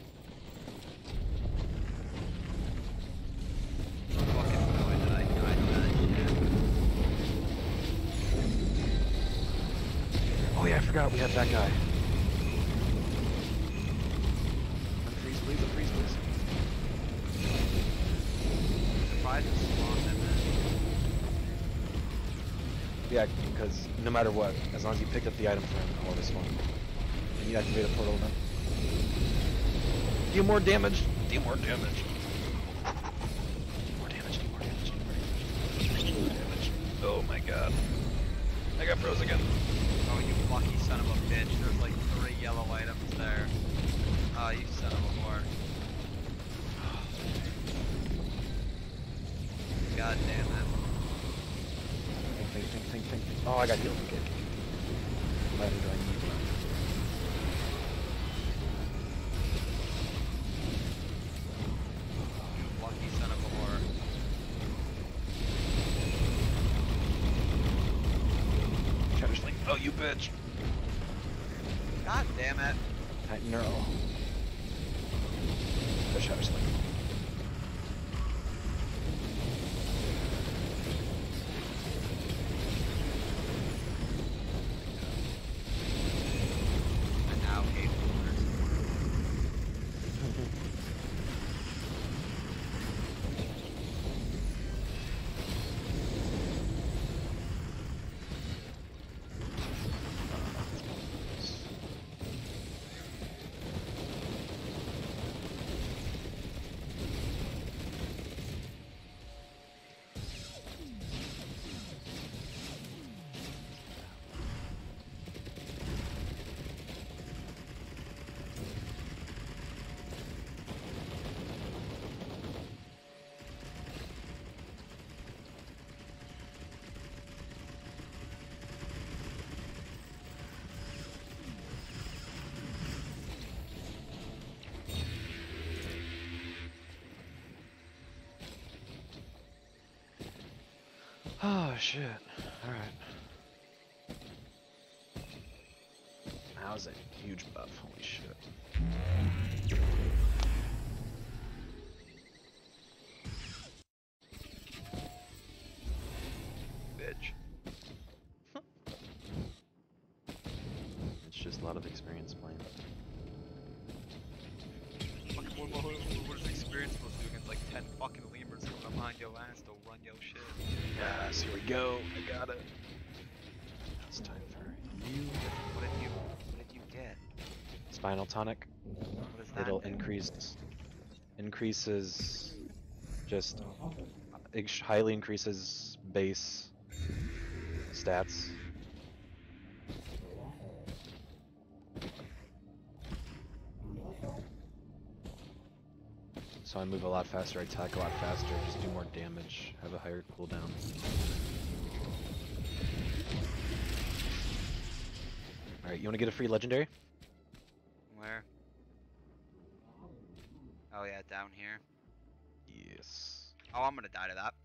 fucking annoyed that I died to that shit. Oh yeah, I forgot we had that guy. Unfreeze, please. Yeah, because no matter what, as long as you picked up the item for him, all this one. And you activate a portal then. Deal more damage! Deal more damage! Deal more damage, deal more damage, deal more damage. Oh my god. I got froze again. Oh, you lucky son of a bitch. There's like three yellow items there. Oh, you son of a whore. God damn it. Think, think, think, think, think. Oh, I got healed. Okay. What do I need? You lucky son of a whore. Shatter Sling. Oh, you bitch. God damn it. Titan Earl. The Shatter Sling. Oh shit. Alright. That was a huge buff, holy shit. Bitch. It's just a lot of experience playing. Fucking what, what, what, what is experience supposed to do against like ten fucking lemurs coming behind your ass to run your shit? Yes, here we go. I got it. It's time for you. What did you, what did you get? Spinal Tonic. What is that? It'll thing? increase, increases, just ex highly increases base stats. So I move a lot faster, I attack a lot faster, just do more damage, have a higher cooldown. Alright, you wanna get a free legendary? Where? Oh yeah, down here. Yes. Oh, I'm gonna die to that.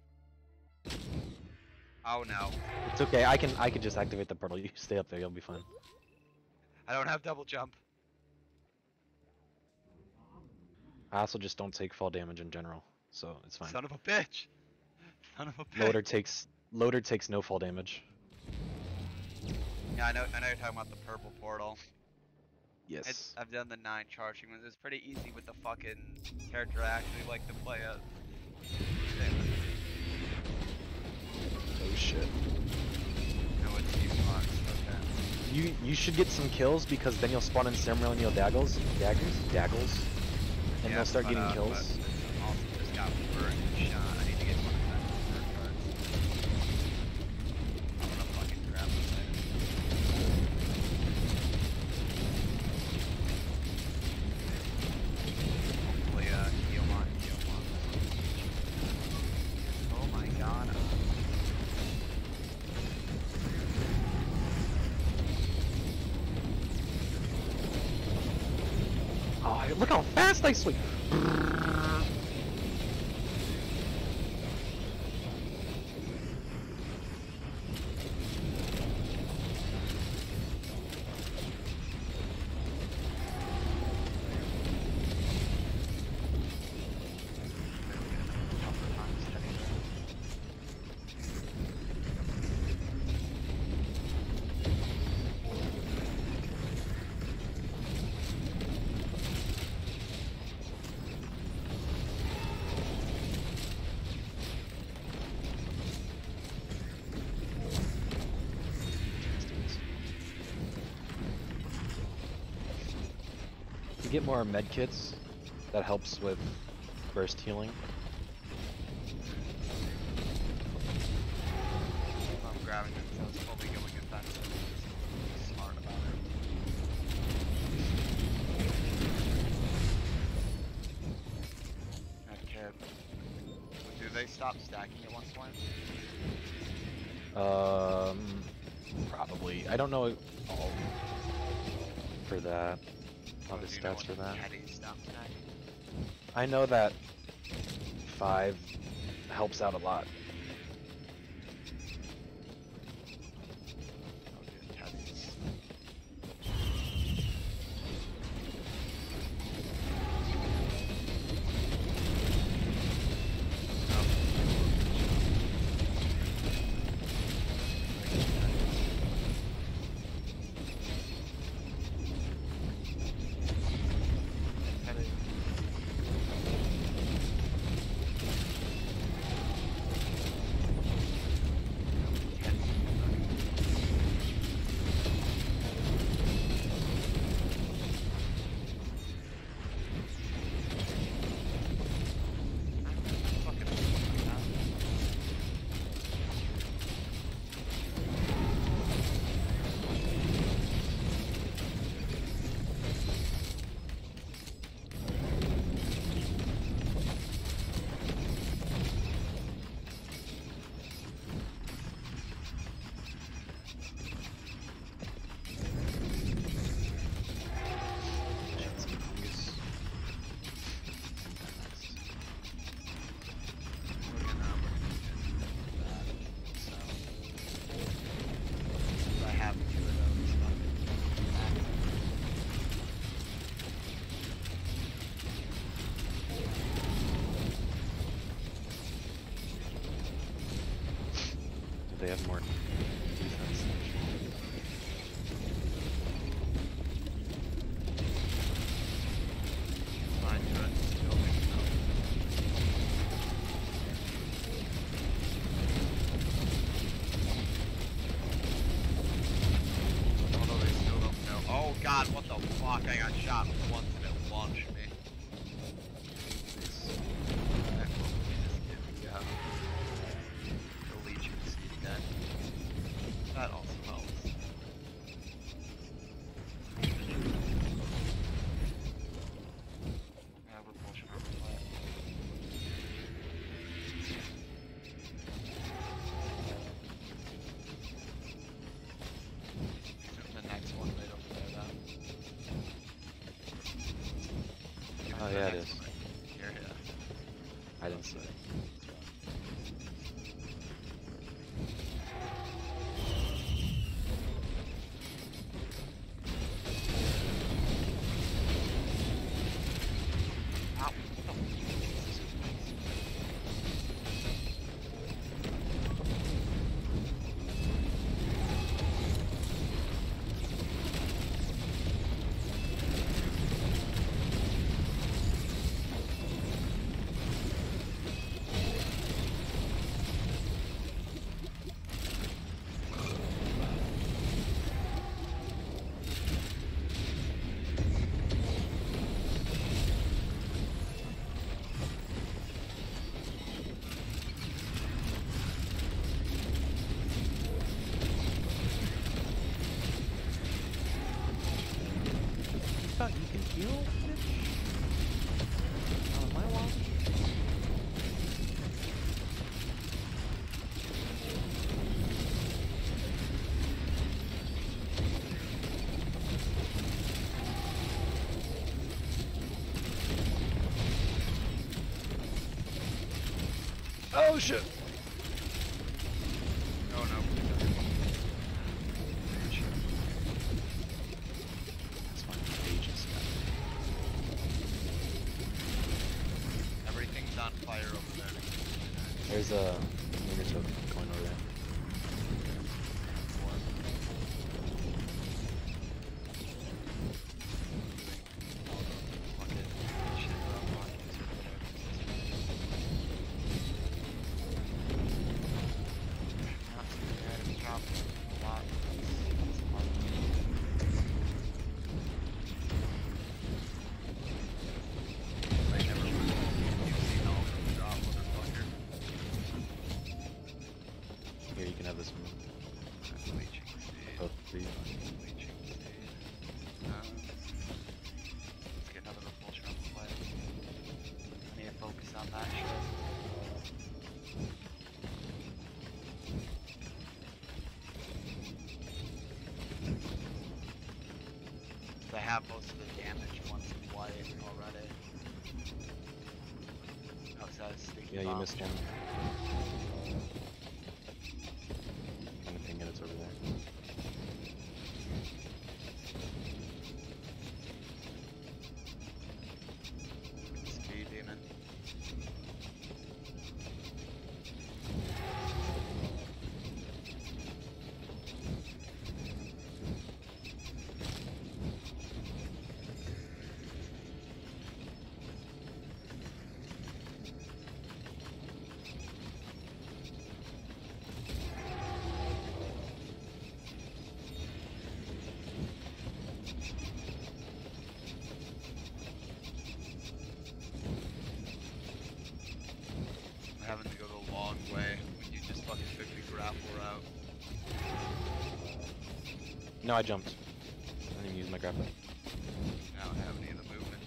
Oh no. It's okay, I can I can just activate the portal. You stay up there, you'll be fine. I don't have double jump. I also just don't take fall damage in general, so it's fine. Son of a bitch. Son of a bitch. Loader takes loader takes no fall damage. Yeah, I know. I know you're talking about the purple portal. Yes. It's, I've done the nine charging ones. It's pretty easy with the fucking character I actually like to play as. Oh shit. No, it's you fucks. Okay. You you should get some kills because then you'll spawn in ceremonial daggles, daggers, daggles, and Yeah, they'll start but, getting uh, kills. but also just got burned and shot. I need to get one of them bird cards. I'm gonna fucking grab this thing. Hopefully, uh, heal on, heal on. Oh my god. Oh, look how fast I swing! you get more med kits, that helps with burst healing. I'm grabbing it because I was fully going offensive. Just smart about it. That kid. Do they stop stacking at one point? Um, probably. I don't know all for that. All the Do you know stats for when that. Caddies stop stacking? I know that five helps out a lot. I'll do caddies. They have more defense. Fine, do it. Still makes no. Although they still don't know. Oh god, what the fuck? I got shot once and it launched me. That also helps. Yeah, we're pushing our flat. The next one right over there, though. Oh yeah, it is. Here, yeah. I didn't see it. thought you can heal, bitch? On my watch? Oh shit! Oh no. That's fine. Ages. Everything's on fire over there. There's a lunar token going over there. have most of the damage once in white already. Oh, is that a sticky Yeah, you bomb? missed one. Kind of ping it, it's over there. Speed demon. Having to go the long way when you just fucking took the grapple route. No, I jumped. I didn't even use my grappling. I don't have any of the movement.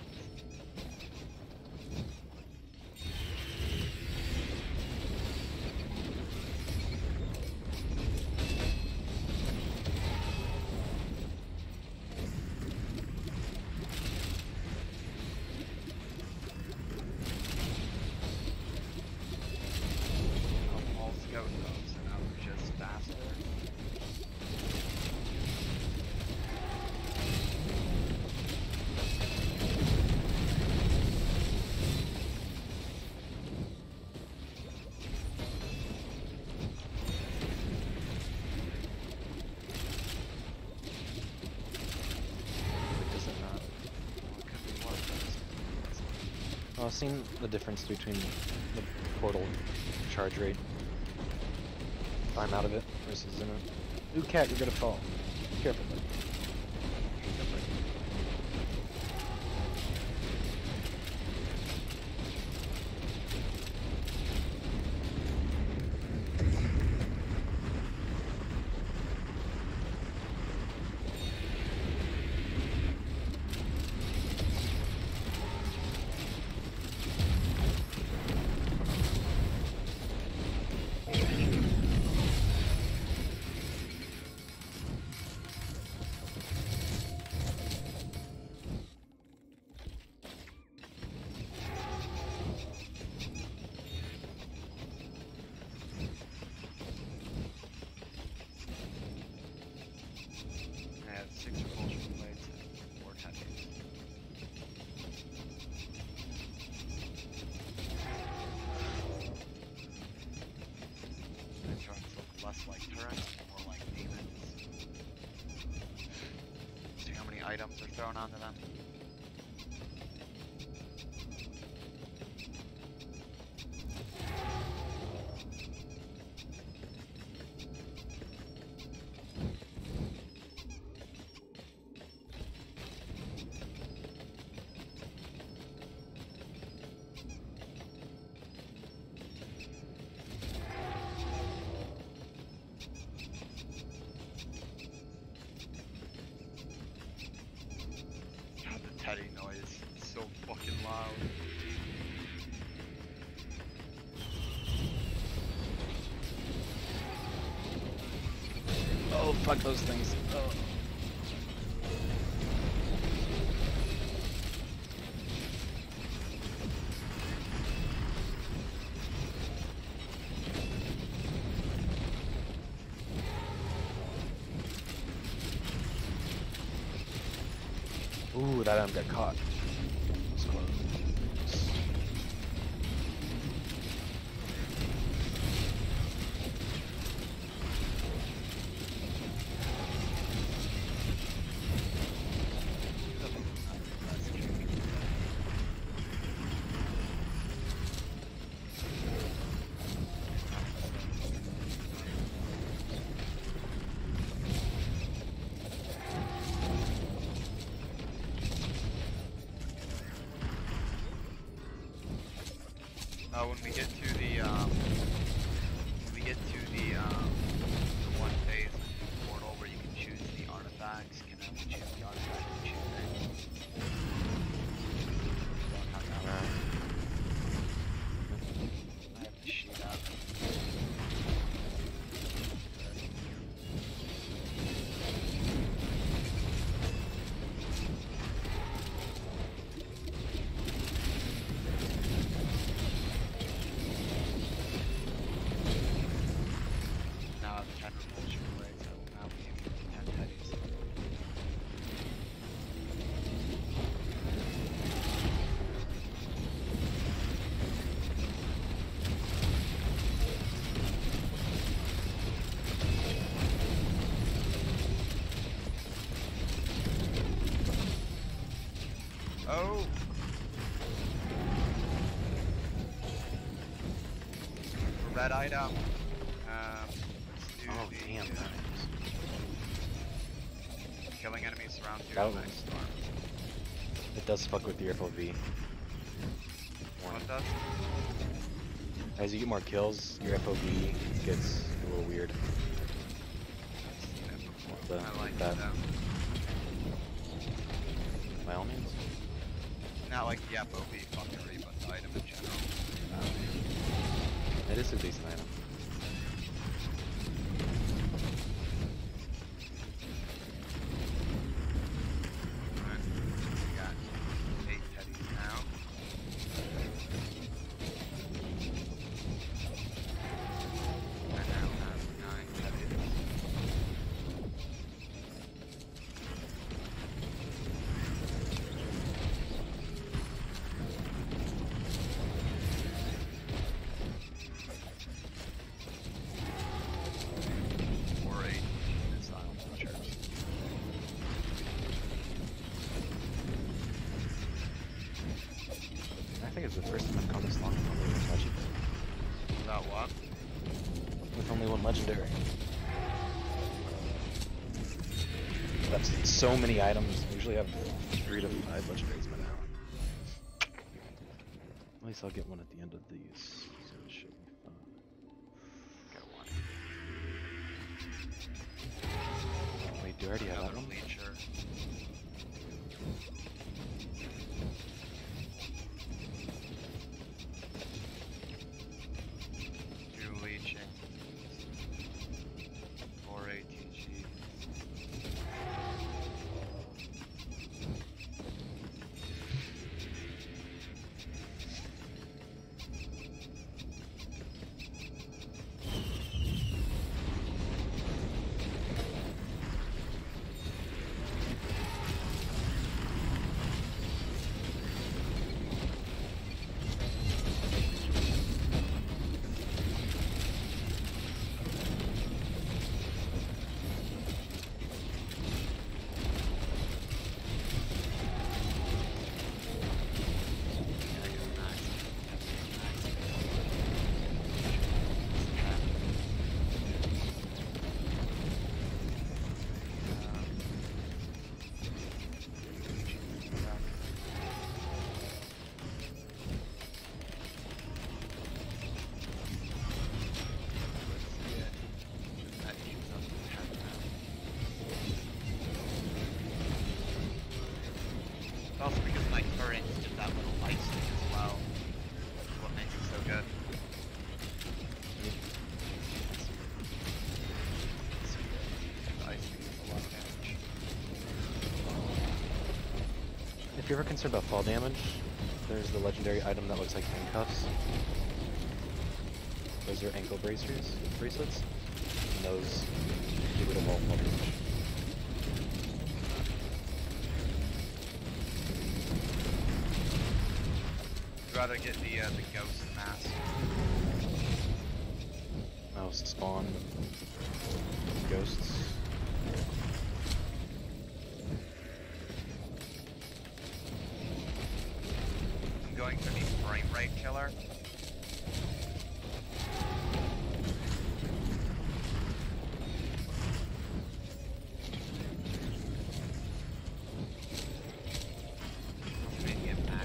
Um, all scout those, so now we're just faster. Like, does it not? Well, it could be worse. Oh, I've seen the difference between the portal charge rate. If I'm out of it versus in it. Ooh, cat, you're gonna fall. Careful. I had six repulsion blades and four heavies. The turrets look less like turrets, more like demons. See how many items are thrown onto them? God, the teddy noise is so fucking loud. Oh, fuck those things. Oh. Ooh, that item got caught. It's close. Uh, when we get to the, um, when we get to the, um, the one phase of the portal where you can choose the artifacts, can I choose the artifact and choose it? Don't have that right. I have the sheet up. red item. Um, let's do Oh the, damn! uh, Nice. killing enemies surround two. That Nice was- storm. It does fuck with your F O V. What does? As you get more kills, your F O V gets a little weird. The, I like that. it though. By all means. Not like the F O V fuckery, but the item in general. It is a decent item. Alright, we got eight teddies now. I now have nine teddies. Or eight missile launchers. I think it's the first time I've gone this long with only one legendary. Without what? With only one legendary. That's so many items. I usually have three to five legendaries by now. At least I'll get one at the end of these. So it should be fun. Got one. Wait, do I already have that Another one? leecher. Two leeching. Four A T G. Also because my turret is just that little light stick as well. That's what makes it so good. The ice stick does a lot of damage. If you're ever concerned about fall damage, there's the legendary item that looks like handcuffs. Those are ankle bracers, bracelets, and those get rid of all fall damage. I'd rather get the uh, the ghost mask. Oh, spawn ghosts. I'm going for the frame rate killer. Maybe a max.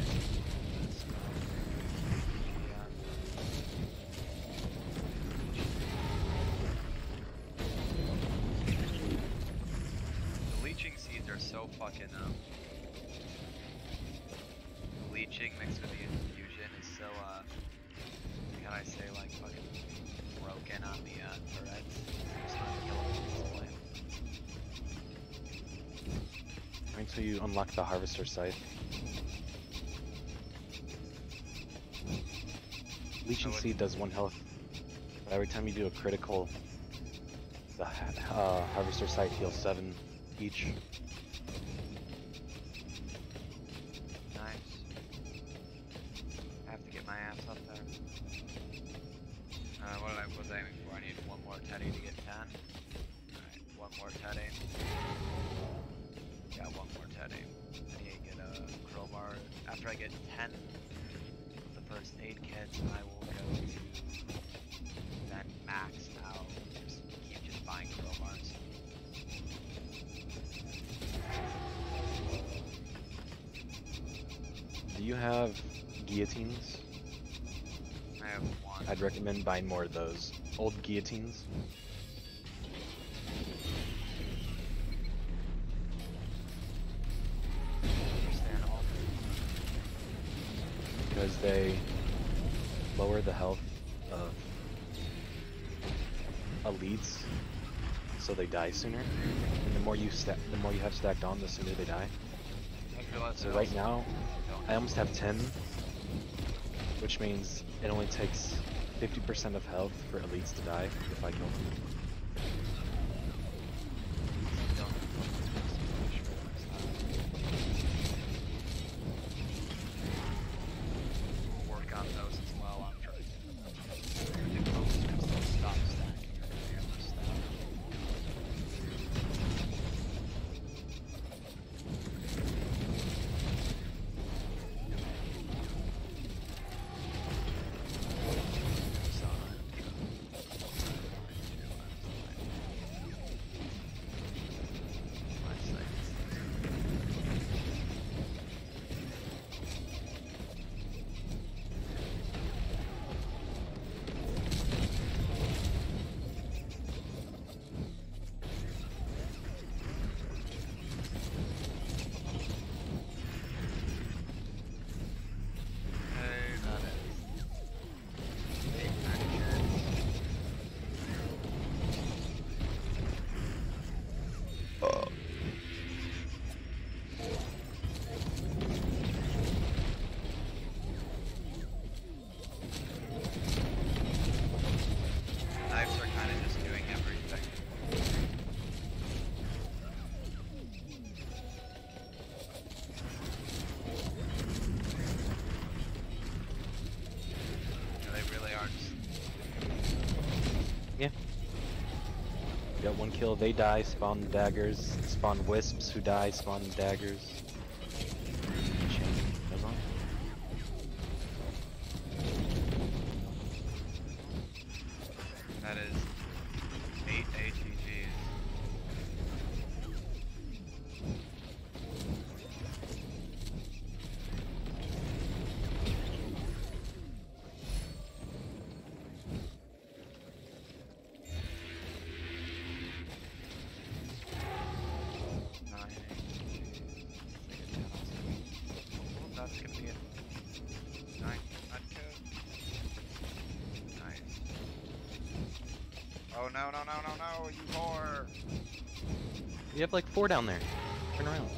The leeching seeds are so fucking um the leeching mixed with the infusion is so uh can I say like fucking broken on the uh turrets. It's not killable at this point. Wait till you unlock the harvester scythe. Leeching Oh, seed does one health. But every time you do a critical, the uh, harvester scythe heals seven each. Nice. I have to get my ass up there. Uh, what I was aiming for, I need one more teddy to get ten. Alright, one more teddy. Yeah, one more teddy. I need to get a crowbar. After I get ten of the first eight kits, I will go to max now. Just keep just buying crowbars. Do you have guillotines? I have one. I'd recommend buying more of those. Old guillotines. Understandable. Because they lower the health of elites, so they die sooner. And the more you stack, the more you have stacked on, the sooner they die. So right now, I almost have ten, which means it only takes fifty percent of health for elites to die if I kill them. We'll work on those as well. I'm trying to do those because they'll stop stacking your other stuff. Got one kill, they die, spawn daggers, spawn wisps who die, spawn daggers. Chain goes on. That is eight A T Gs. That's gonna be it. Nine, not good. Nice. Oh no no no no no, you whore! You have like four down there. Turn around.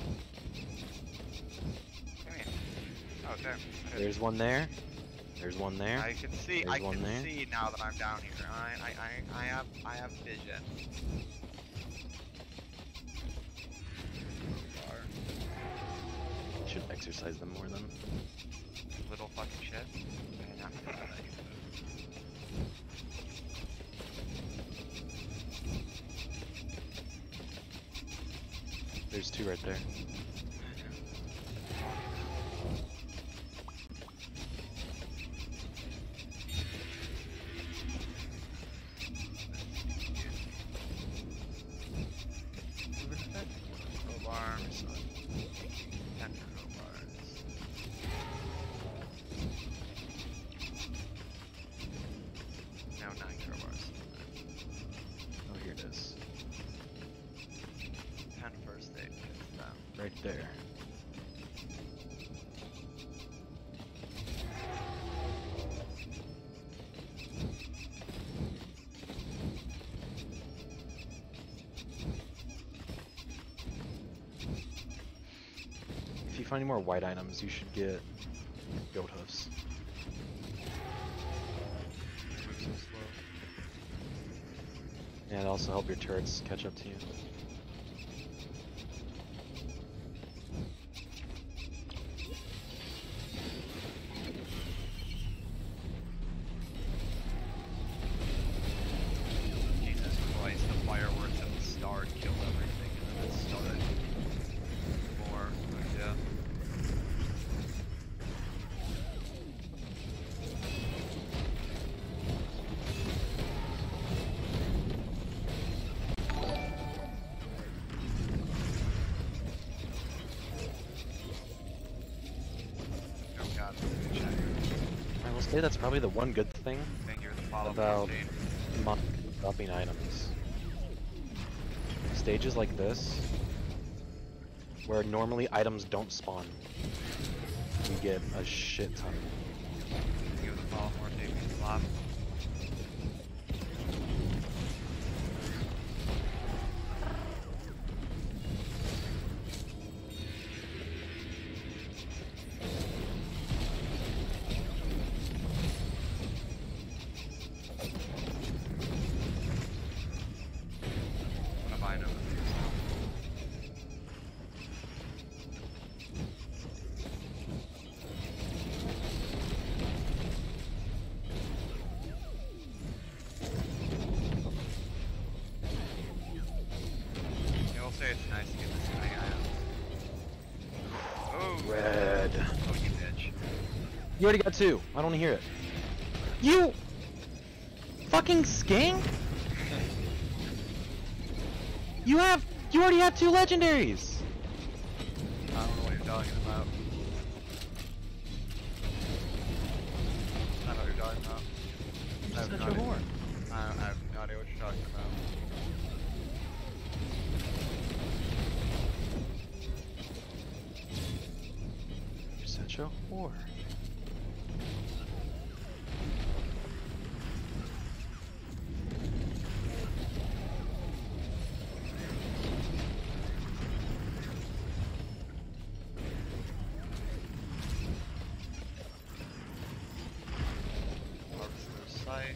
Come here. Oh there. Okay. There's one there. There's one there. I can see. There's I one can there. see now that I'm down here. I I I I have I have vision. Should exercise them more then. Little fucking shit. And I'm gonna let you move. There's two right there. Crowbars. Ten crowbars. Now nine crowbars. Oh, here it is. Ten first aid kits down. Right there. If you find any more white items, you should get goat hoofs. Move so slow. Yeah, it'll also help your turrets catch up to you. Jesus Christ, the fireworks at the start killed everything, and then it started more. Yeah. will say that's probably the one good thing Thank you for the follow about fourteen. mon- dropping items. Stages like this, where normally items don't spawn, we get a shit ton. Thank you for the follow fourteen. Flop. It's nice to get this many items. Oh! Red. Oh, you bitch. You already got two. I don't want to hear it. You fucking skank! You have. You already have two legendaries. I don't know what you're talking about. I don't know what you're talking about. I have, Such no a idea. whore. I, I have no idea what you're talking about. You're such a whore. Harvester site.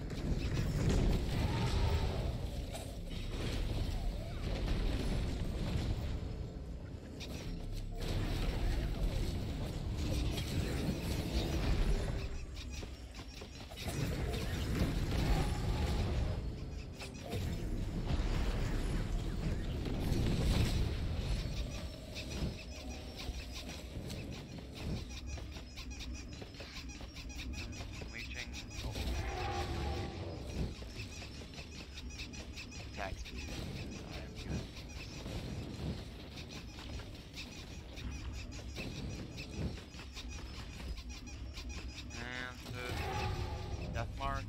Leeching. Oh. Attack speed. I am good. And uh, death mark.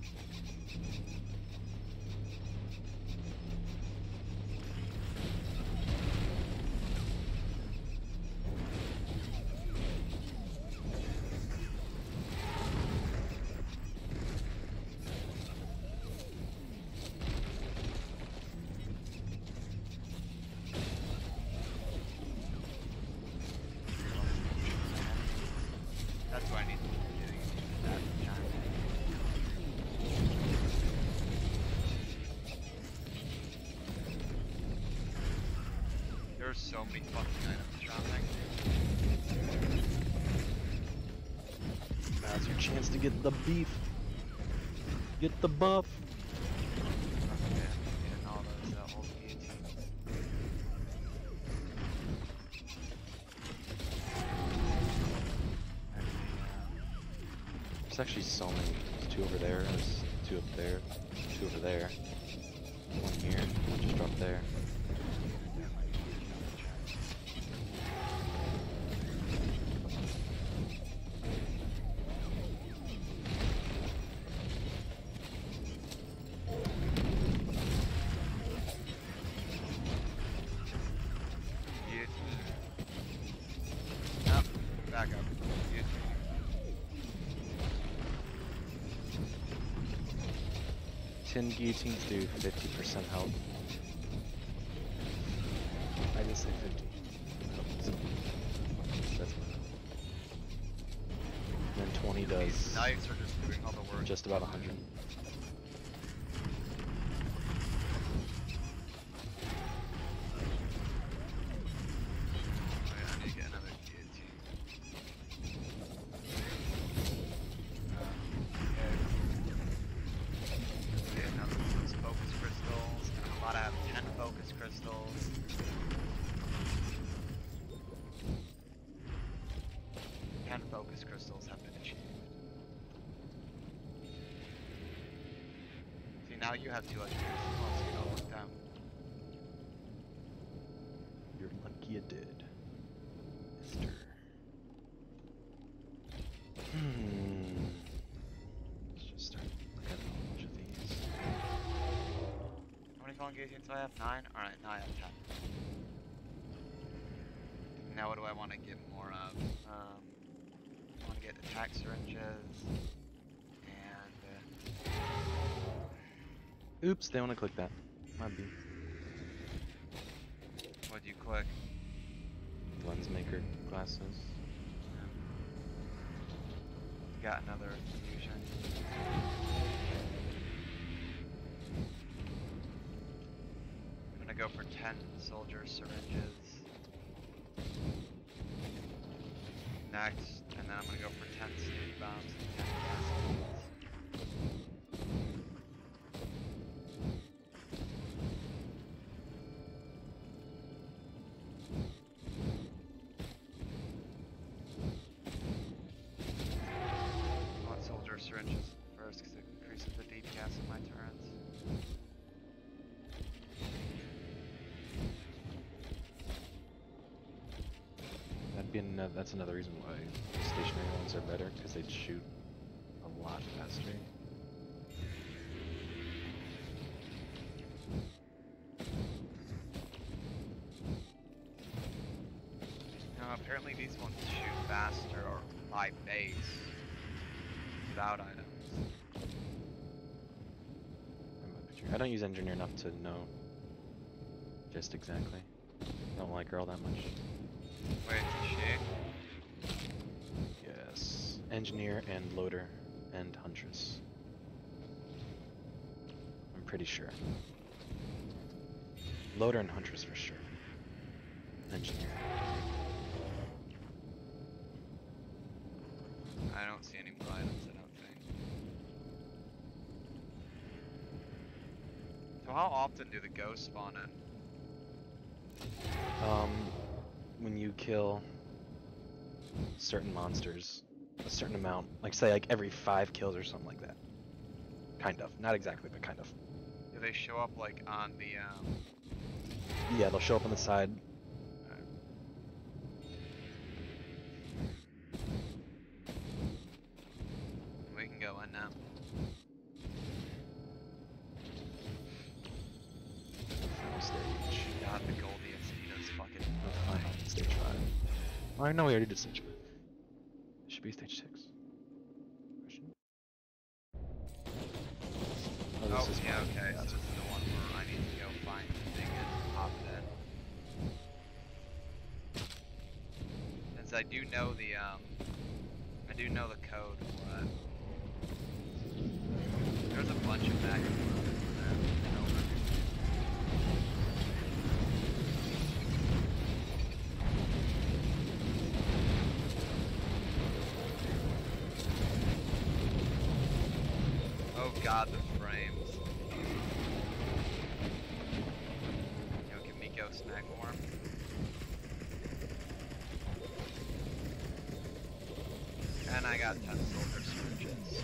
That's what I need to be doing. That time. There's so many fucking items dropping. Now's your chance to get the beef. Get the buff. Okay, getting all those uh, old guillotines. There's actually so many. There's two over there. There's two up there. Two over there. One here. One just dropped there. Guillotine. Up. Back up. Guillotine. Ten guillotines do fifty percent health. I did say fifty. So, that's fine. And then twenty These does knives are just doing all the work. just about one hundred. Oh, yeah, I need to get another guillotine. Get another one of those focus crystals. And I'm about to have ten focus crystals. ten focus crystals have been achieved. See, now you have two legendaries as well, so you don't look down. You're lucky you did. Mister. Hmm. engaging do I have? Nine? Alright, now I have ten. Now what do I want to get more of? Um, I want to get attack syringes, and... Uh, Oops, they want to click that. Might be. what'd you click? Lens maker glasses. Yeah. Got another fusion. I'm gonna go for ten soldier syringes. Next, and then I'm gonna go for ten steam bombs and ten gasolines. I want soldier syringes first because it increases the D P S of my turrets. That'd be another. That's another reason why the stationary ones are better, because they'd shoot a lot faster. Now apparently these ones shoot faster or by base without items. I don't use engineer enough to know just exactly. I don't like her all that much. Wait, is she? Yes. Engineer and loader and huntress. I'm pretty sure. Loader and huntress for sure. Engineer. I don't see any more items, I don't think. So how often do the ghosts spawn in? Um, when you kill certain monsters, a certain amount, like say like every five kills or something like that. Kind of, not exactly, but kind of. Do they show up like on the um? Yeah, they'll show up on the side. We can go in now. Final stage. God, the Goldie Acetas fucking. Oh, final stage five. Oh, I know we already did stage five. It should be stage six. Question? Oh, this Oh, is yeah, fine. okay. Yeah, So this is the one where I need to go find the thing and pop it in. Since I do know the um, I do know the code for it. There's a bunch of back and forth for that. Oh god, the frames. Yo, give me Ghost Magmorph. And I got ten soldier syringes.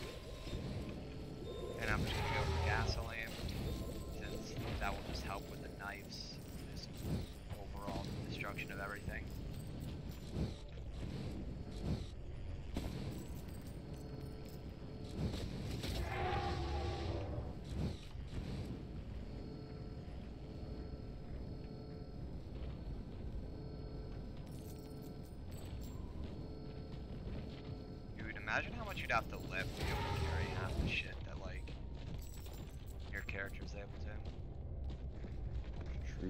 And I'm just gonna go for gasoline, since that will just help with the knives, just overall destruction of everything. Imagine how much you'd have to lift to be able to carry half the shit that, like, your character's able to. True.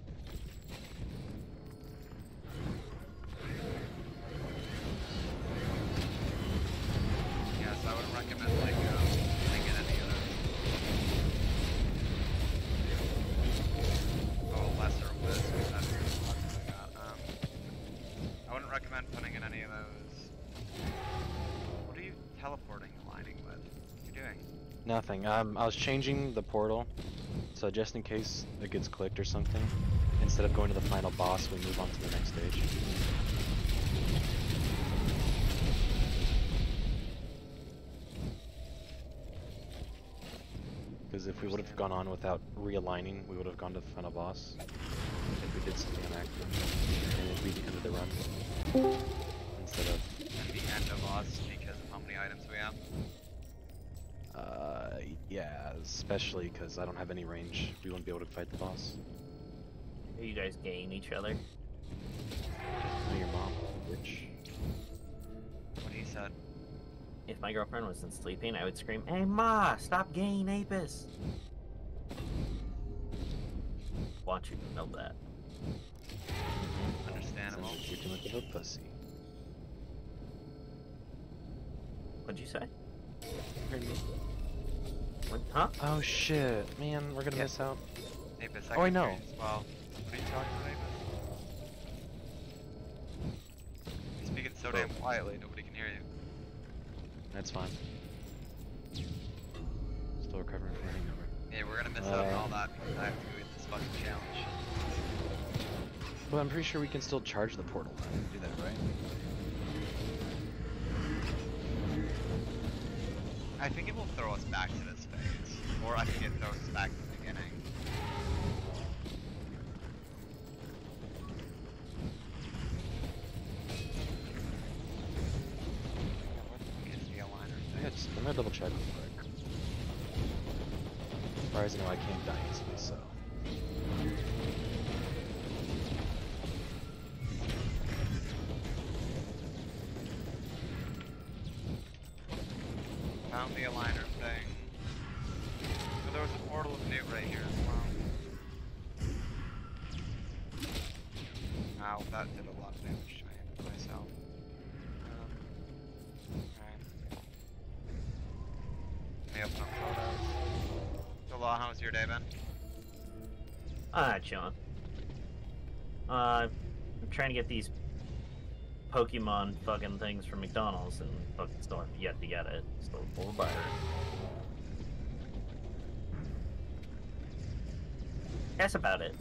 Yeah, so I would recommend, like, um, thinking any of those. Oh, lesser whisk, because that's what I got. Um, I wouldn't recommend putting in any of those. What are you teleporting aligning with? What are you doing? Nothing. Um, I was changing the portal, so just in case it gets clicked or something, instead of going to the final boss, we move on to the next stage. Because if we would have gone on without realigning, we would have gone to the final boss. If we did something on accident, and it'd be the end of the run. Instead of And the end of us because of how many items we have. uh, Yeah, especially because I don't have any range. We wouldn't be able to fight the boss. Are you guys gaying each other? Know your mom, bitch. What he said. If my girlfriend wasn't sleeping, I would scream, "Hey Ma, stop gaying Apis!" Want you to know that. Understandable. Sounds like you're too much of a pussy. What'd you say? Heard me. What? Huh? Oh shit, man, we're gonna Yeah. miss out. Apis, Oh, I can know. hear you as well. What are you talking about, Apis? You're speaking so damn quietly, nobody can hear you. That's fine. Still recovering from a hangover. Yeah, we're gonna miss out on Uh, all that because I have to go get this fucking challenge. But I'm pretty sure we can still charge the portal and do that, right? I think it will throw us back to this phase. Or I think it throws us back to the beginning. What is the aligner Yeah, thing? just, I'm gonna double check real quick. As far as I know, I can't die easily, so. Found the aligner thing. So there was a portal of Newt right here as well. Ow, that did a lot of damage to me, myself. Um, alright. Let me open up photos. So, Law, how was your day, Ben? Ah, chillin'. Uh, I'm trying to get these Pokemon fucking things from McDonald's and fucking still have yet to get it. Still full of butter. That's about it.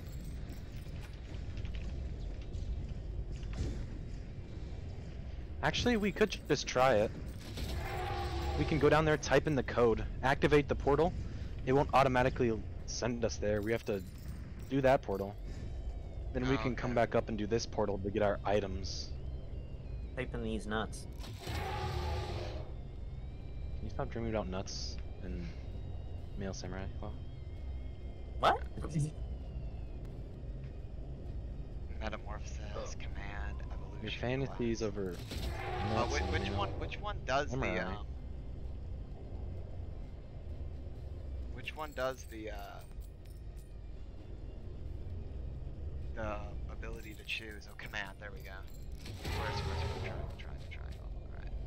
Actually, we could just try it. We can go down there, type in the code, activate the portal. It won't automatically send us there. We have to do that portal. Then we Oh, can come okay. back up and do this portal to get our items. Type in these nuts. Can you stop dreaming about nuts and male samurai? Well, What? Metamorphosis, command, evolution. your fantasies class. over Uh, nuts which, and which male one? Which one does samurai. the um? Which one does the uh? The ability to choose. Oh, command. There we go. Square, square, square, triangle, triangle, triangle. All right.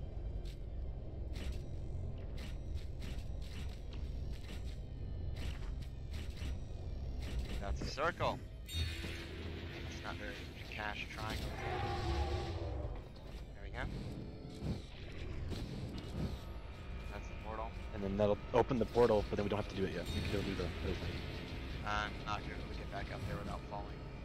That's a circle. That's not very cash triangle. There we go. That's the portal. And then that'll open the portal, but then we don't have to do it yet. We can go do the other thing. I'm not gonna be able to get back up there without falling.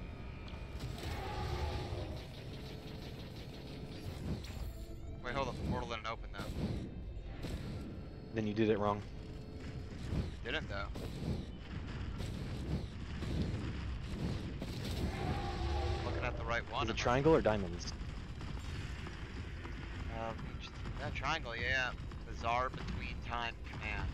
Wait, hold up. The portal didn't open though. Then you did it wrong. It didn't though. Looking at the right one. Is it am I- triangle or diamonds? Uh, each- that triangle, yeah. Bizarre between time command.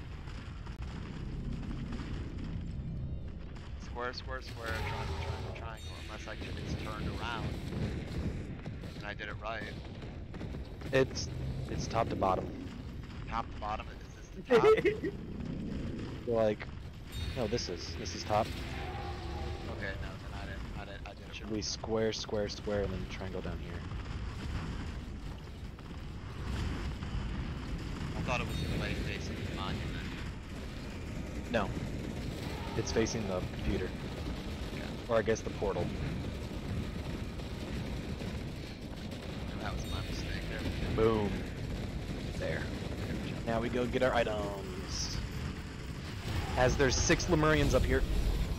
Square, square, square, triangle, triangle, triangle. Unless I did it's turned around. And I did it right. It's it's top to bottom. Top to bottom, is this the top? So like, no, this is this is top. Okay, no, then I didn't, I didn't, I did it Should wrong. we square, square, square, and then triangle down here? I thought it was the way facing the monument. No, it's facing the computer, Okay. or I guess the portal. That was my mistake there. Boom. There. Now we go get our items. As there's six Lemurians up here.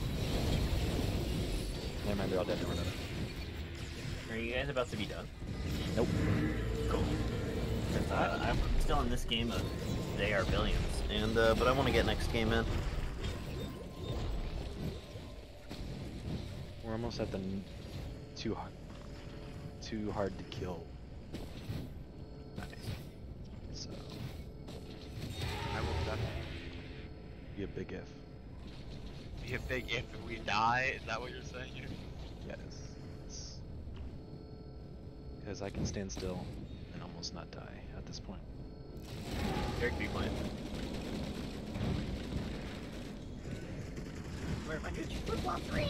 Never mind, they're all dead. Never mind. Are you guys about to be done? Nope. Cool. Uh, I'm still in this game of They Are Billions, and uh, but I want to get next game in. We're almost at the n- too hard, too hard to kill. Nice. So I will definitely. be a big if. Be a big if and we die? Is that what you're saying? Yes. Because I can stand still and almost not die at this point. Derek, be playing. Where am I going to flip flop three?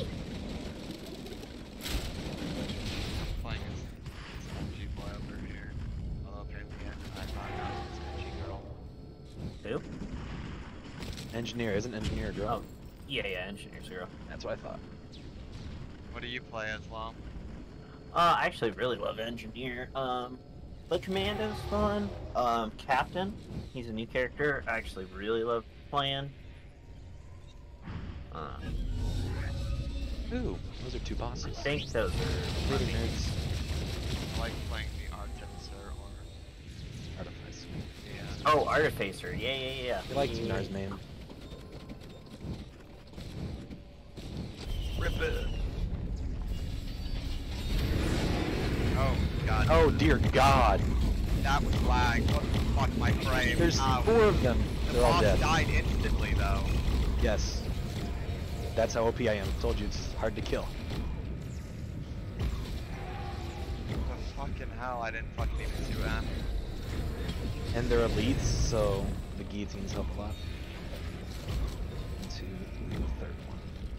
I'm playing as this M G boy over here. Although apparently I, I thought that was M G girl. Who? Engineer, isn't engineer a girl? Oh, yeah, yeah, Engineer Zero. That's what I thought. What do you play as, Lom? Uh, I actually really love Engineer. Um, the Commando's fun. Um, Captain, he's a new character. I actually really love playing. Uh, Ooh, those are two bosses. I think those are Pretty funny. nerds. I like playing the Artificer or... Artifice. Yeah. Oh, Artificer. Yeah, yeah, yeah. I like yeah. Tunar's main. Rip it! Oh, God. Oh dear God! That was lag. What the fuck, my frame? There's Ow. four of them. The They're all boss dead. died instantly, though. Yes. That's how O P I am. Told you it's hard to kill. The fucking hell, I didn't fucking even see that. And they're elites, so the guillotines help a lot. One, two, three, the third one.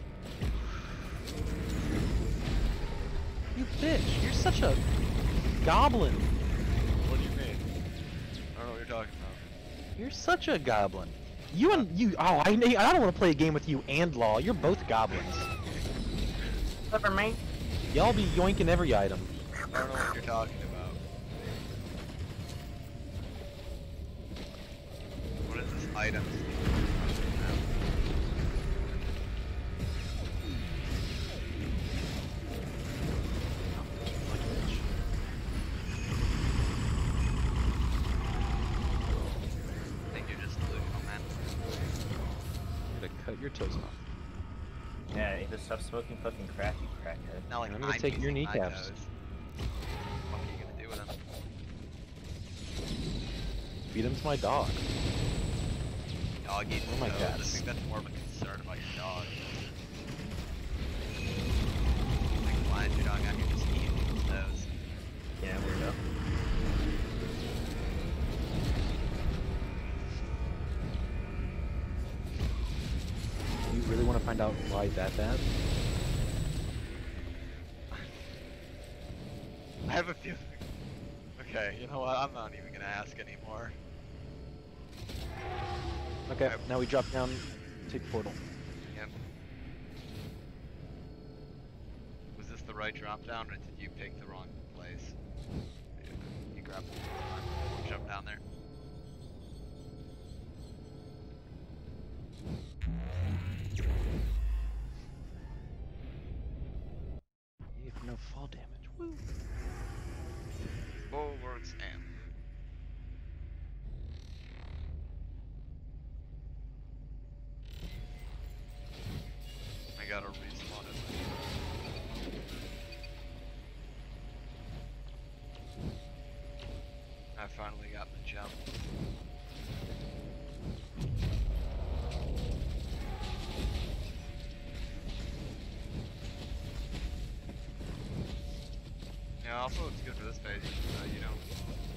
You bitch! You're such a goblin! What do you mean? I don't know what you're talking about. You're such a goblin. You and you. Oh, I I don't want to play a game with you and Law. You're both goblins. Except for me. Y'all be yoinking every item. I don't know what you're talking about. What is this item? I think you're just delusional, man. I'm gonna cut your toes off. Yeah, you just stop smoking fucking crack, you crackhead. Not like I'm gonna take your using my kneecaps. toes. What the fuck are you gonna do with them? Feed him to my dog. Dog eating Oh my toes. cats. I think that's more of a concern about your dog. Like, why is your dog out here just eating people's toes? Yeah, weirdo. You really want to find out why that bad? I have a feeling. Okay, you know what? I'm not even gonna ask anymore. Okay, Okay. now we drop down, take portal. Yep. Was this the right drop down, or did you pick the wrong place? Yeah, you grabbed the wrong one. Jump down there. You have no fall damage. Woo! Bulwarks and. I gotta respawn it. I finally got the jump. Yeah, also it's good for this phase, uh, you know.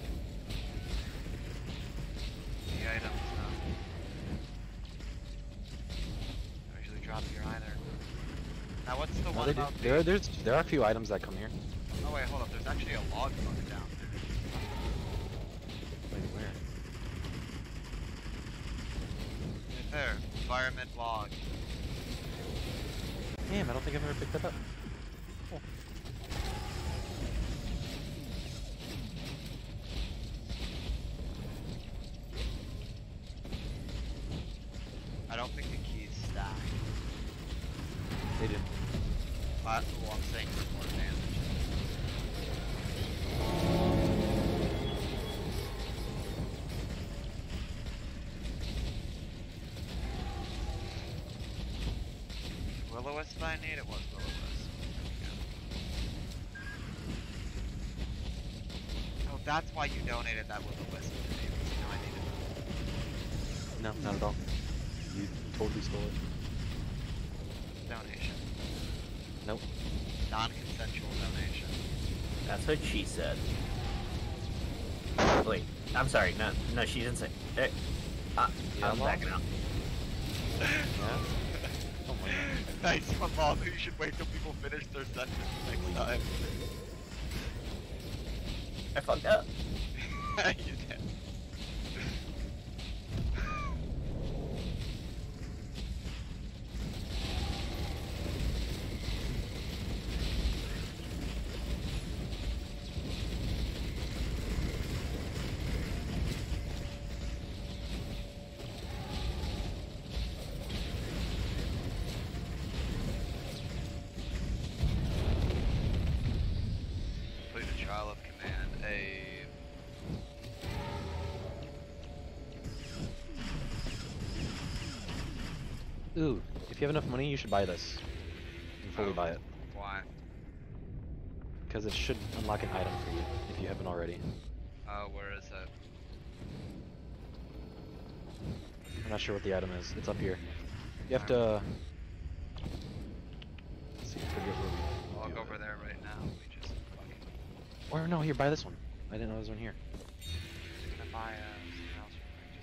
The items, um, don't usually drop here either. Now what's the No, one they do. about There, the... there's, there are a few items that come here. Oh wait, hold up, there's actually a log bug down there. Wait, where? Right there, environment log. Damn, I don't think I've ever picked that up. Cool. I don't think the keys stack. They do. But, well, I'm saying for more damage. Will-O-Wisp I need? It was Will-O-Wisp. Oh, that's why you donated that Will-O-Wisp to me. because You know I needed it. No, not at all. You totally stole it. Donation. Nope. Non-consensual donation. That's what she said. Wait, I'm sorry. No, no, she didn't say. Hey, uh, Yeah, I'm Mom? backing out. Yeah? Oh my god. Nice one, Mom. You should wait till people finish their sentence next time. I fucked up. You did. Complete a trial of command. A Ooh, if you have enough money, you should buy this. And fully Oh. buy it. why? Because it should unlock an item for you, if you haven't already. Oh, where is it? I'm not sure what the item is. It's up here. You have to... Let's see, forget where we... Walk do over it. there right now. We just fucking Or no, here, buy this one. I didn't know there was one here. gonna buy uh, something else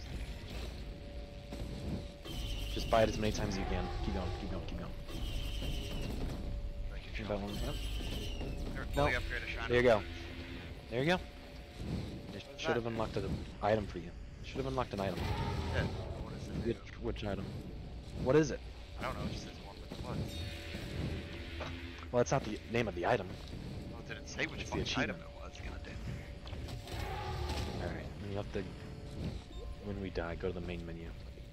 real quick. Just Just buy it as many times as you can. Keep going, keep going, keep going. like you Can you feel buy one? like- Yep. They're No. fully upgraded shrine There you go. of There you go. It What's should have that? unlocked an item for you. Should have unlocked an item. Yeah. What does it Which, do? which item? What is it? I don't know. It just says one with the woods. Well, it's not the name of the item. Well, it didn't say which It's the fucking item achievement. it was. Goddamn. Alright, and you have to... When we die, go to the main menu.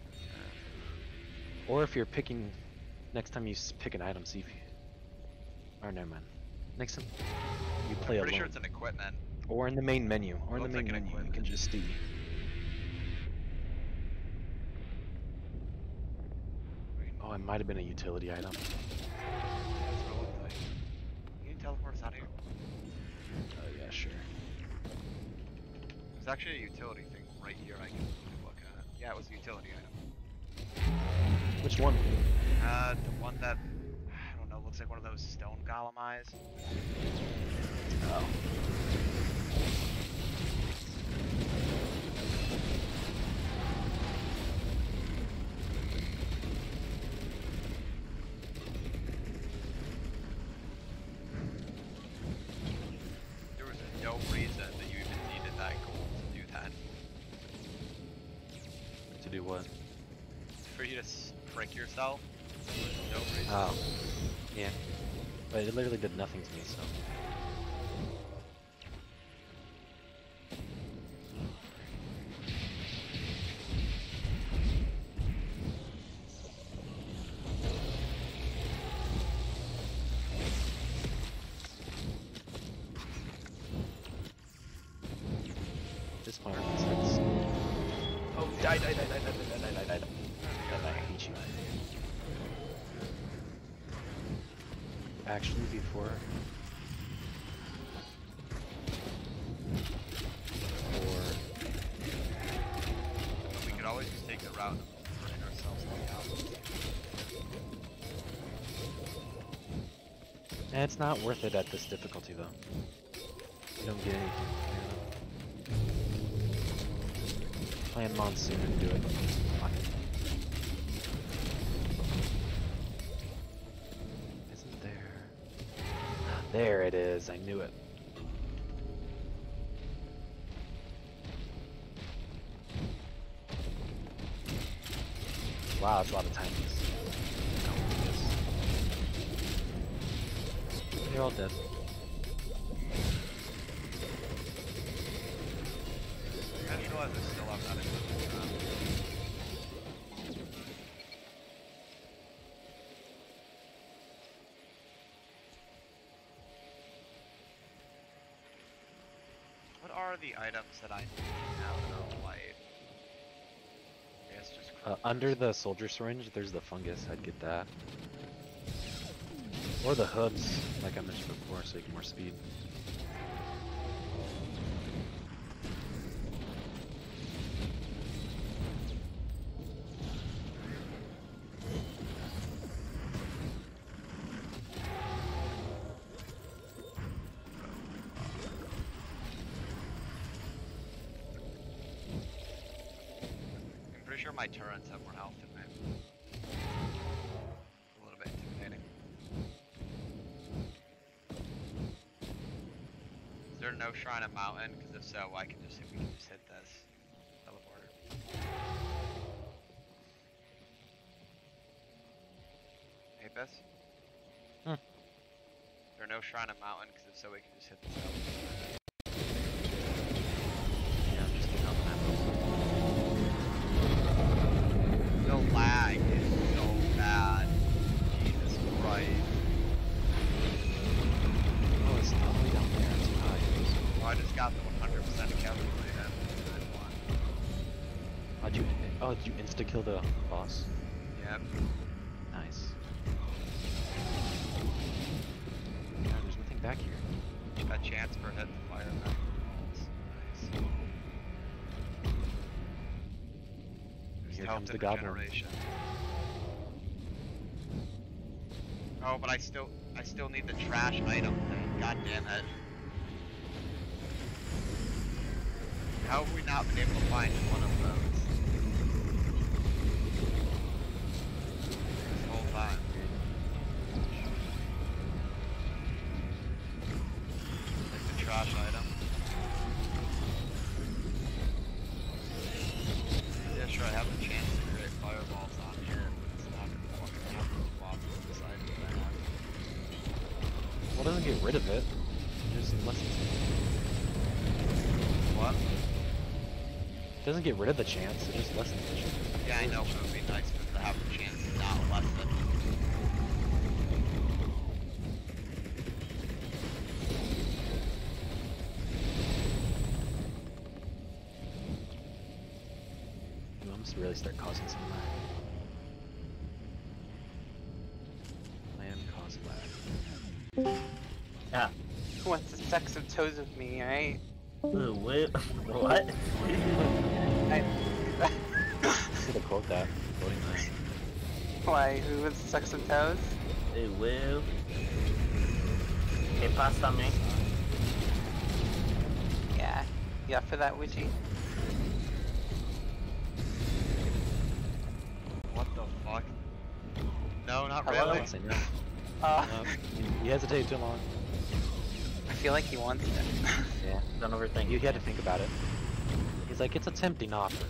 Or if you're picking... Next time you s- pick an item, see if you... Or never mind. Next time you play I'm pretty alone. sure it's an equipment. Or in the main menu. Or in the Looks main like an menu, you equipment. can just see. Oh, it might have been a utility item. That's what it looked like. Can you teleport us out of here? Oh yeah, sure. There's actually a utility thing right here I can look at. Yeah, it was a utility item. Which one? Uh, the one that, I don't know, looks like one of those stone golem eyes. Oh. There was no reason that you even needed that gold to do that. To do what? For you to s- prick yourself. There was no reason. Oh. Yeah. But it literally did nothing to me, so... This part starts... Oh, die, die, die, die, die, die, die, die, die, die. I hate you. Actually, before... Or... But we could always just take the route of burning ourselves to the Eh, it's not worth it at this difficulty, though. You don't get anything. Plan Monsoon and do it. Fuck it. Isn't there... There it is, I knew it. Wow, that's a lot of time. You're all dead. I just realized I still have that equipment around. What are the items that I need now that are white? I guess just Uh, under the soldier syringe, there's the fungus. I'd get that. Or the hooves, like I mentioned before, so you get more speed. sure my turrets have more health than me. A little bit intimidating. Is there no shrine of mountain? Because if so, I can just we can just hit this. Teleport. Apis? Hmm. Is there no shrine of mountain? Because if so, we can just hit this teleport. Yeah, I'm just getting on the map. The lag is so bad. Jesus Christ. Oh, it's all the way down there. It's high. Oh, I just got the one hundred percent calculated. How'd you? Oh, did you insta kill the boss? Yep. Nice. Yeah, there's nothing back here. A chance for hit the fire back. Nice. There's Here health comes in the goblin. generation. Oh, but I still, I still need the trash item thing. God damn it! How have we not been able to find one of those this whole time? Like the trash item. Yeah, sure, I have a chance to create fireballs on here, but it's not gonna fucking happen with bosses beside what I have. Well, it doesn't get rid of it. It just lessens it. What? It doesn't get rid of the chance, it just lessens the chance. Yeah, I know, but it would be nice for it to have a chance to not lessen. Ooh, I'm just really start causing some lag. Plan cause lag. Yeah. Who wants to suck some toes with me, right? Ooh, wait, what? I, Should have quote that. Quoting that. why? Who wants to suck some toes? Ooh, woo. Que pasa, me? Yeah. You up for that, Witchy? What the fuck? No, not Hello? really. Don't say no. Uh, No, you, you hesitate too long. I feel like he wants it. Yeah. Don't overthink You it. had to think about it. He's like, it's a tempting offer.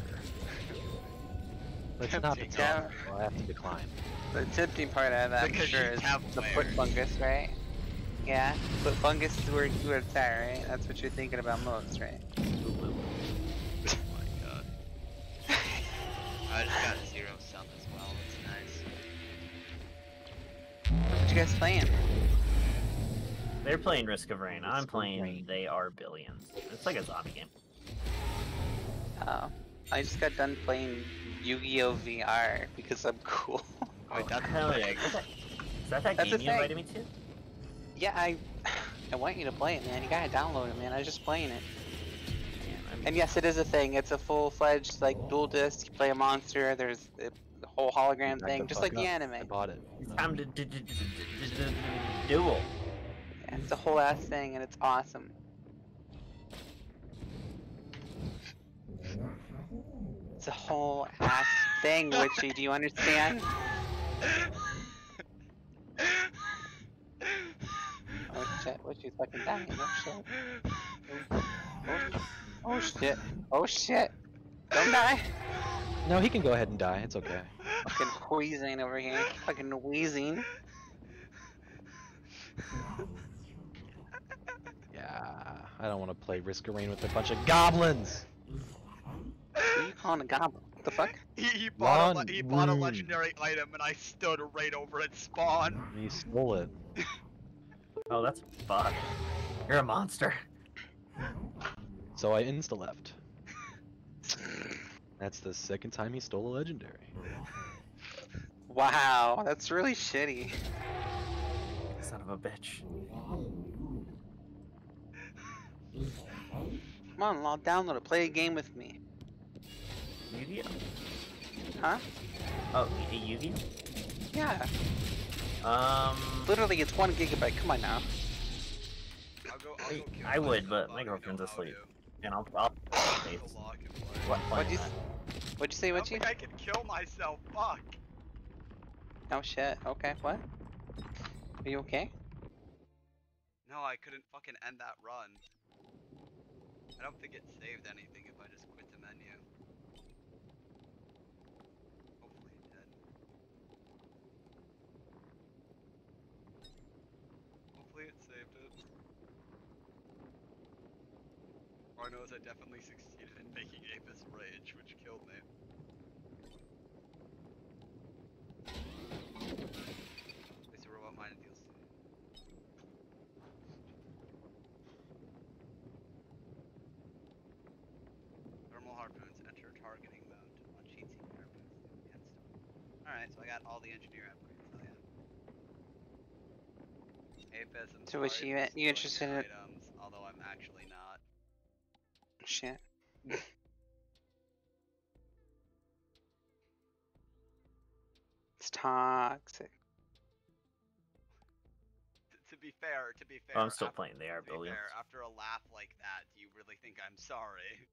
But it's not the Tempting top, offer. so I have to decline. The tempting part out of that, I'm Because sure, you is have the players. foot fungus, right? Yeah, foot fungus is where, where it's at, right? That's what you're thinking about most, right? Ooh, woo. Oh my god. I just got zero stun as well, that's nice. What you guys playing? They're playing Risk of Rain. I'm Risk of playing Rain. They Are Billions. It's like a zombie game. Oh, I just got done playing Yu-Gi-Oh! V R because I'm cool. Wait, that's Hell yeah. big. Is that, is that that That's game the you thing. invited me to? Yeah, I I want you to play it, man. You gotta download it, man. I was just playing it. Man, I'm... And yes, it is a thing. It's a full-fledged like dual disc. You play a monster. There's the the whole hologram Back thing, the just fuck like the up. I anime. bought it. It's time to d- d- d- d- d- d- duel. Yeah, it's a whole ass thing, and it's awesome. It's a whole ass thing, Witchy. Do you understand? Oh shit, Witchy's fucking dying. Oh shit. Oh, oh, oh shit. Oh shit. Don't die. No, he can go ahead and die. It's okay. Fucking wheezing over here. Fucking wheezing. Yeah, I don't want to play Risk of Rain with a bunch of goblins. Who you calling a goblin? What the fuck? He, he bought a Ron le- he bought a Roon. legendary item and I stood right over it spawn. He stole it. Oh, that's fucked. You're a monster. So I insta left. That's the second time he stole a legendary. Wow, that's really shitty. Son of a bitch. Come on, I'll download it. Play a game with me. Yu-Gi-Oh? Huh? Oh, a Yu-Gi? Yeah. Um, Literally, it's one gigabyte. Come on now. I'll go, I'll go kill I would, myself, but I my don't girlfriend's know how asleep. to. And I'll, I'll Go lock and play. What? playing What'd you? that. s- What'd you say, I don't Witchy? think I can kill myself. Fuck. Oh shit. Okay. What? Are you okay? No, I couldn't fucking end that run. I don't think it saved anything if I just quit the menu. Hopefully it did. Hopefully it saved it. All I know is I definitely succeeded in making Apis rage, which killed me. At least a robot minded deals. Thermal harpoons enter targeting mode to launch heat-seeking harpoons against them. Alright, so I got all the engineer upgrades, oh yeah. Apis, I'm So sorry was for you you stealing interested your in? items, although I'm actually not. Shit. It's toxic. T to be fair, to be fair, Oh, I'm still af- playing the air to be billions. fair, after a laugh like that, do you really think I'm sorry?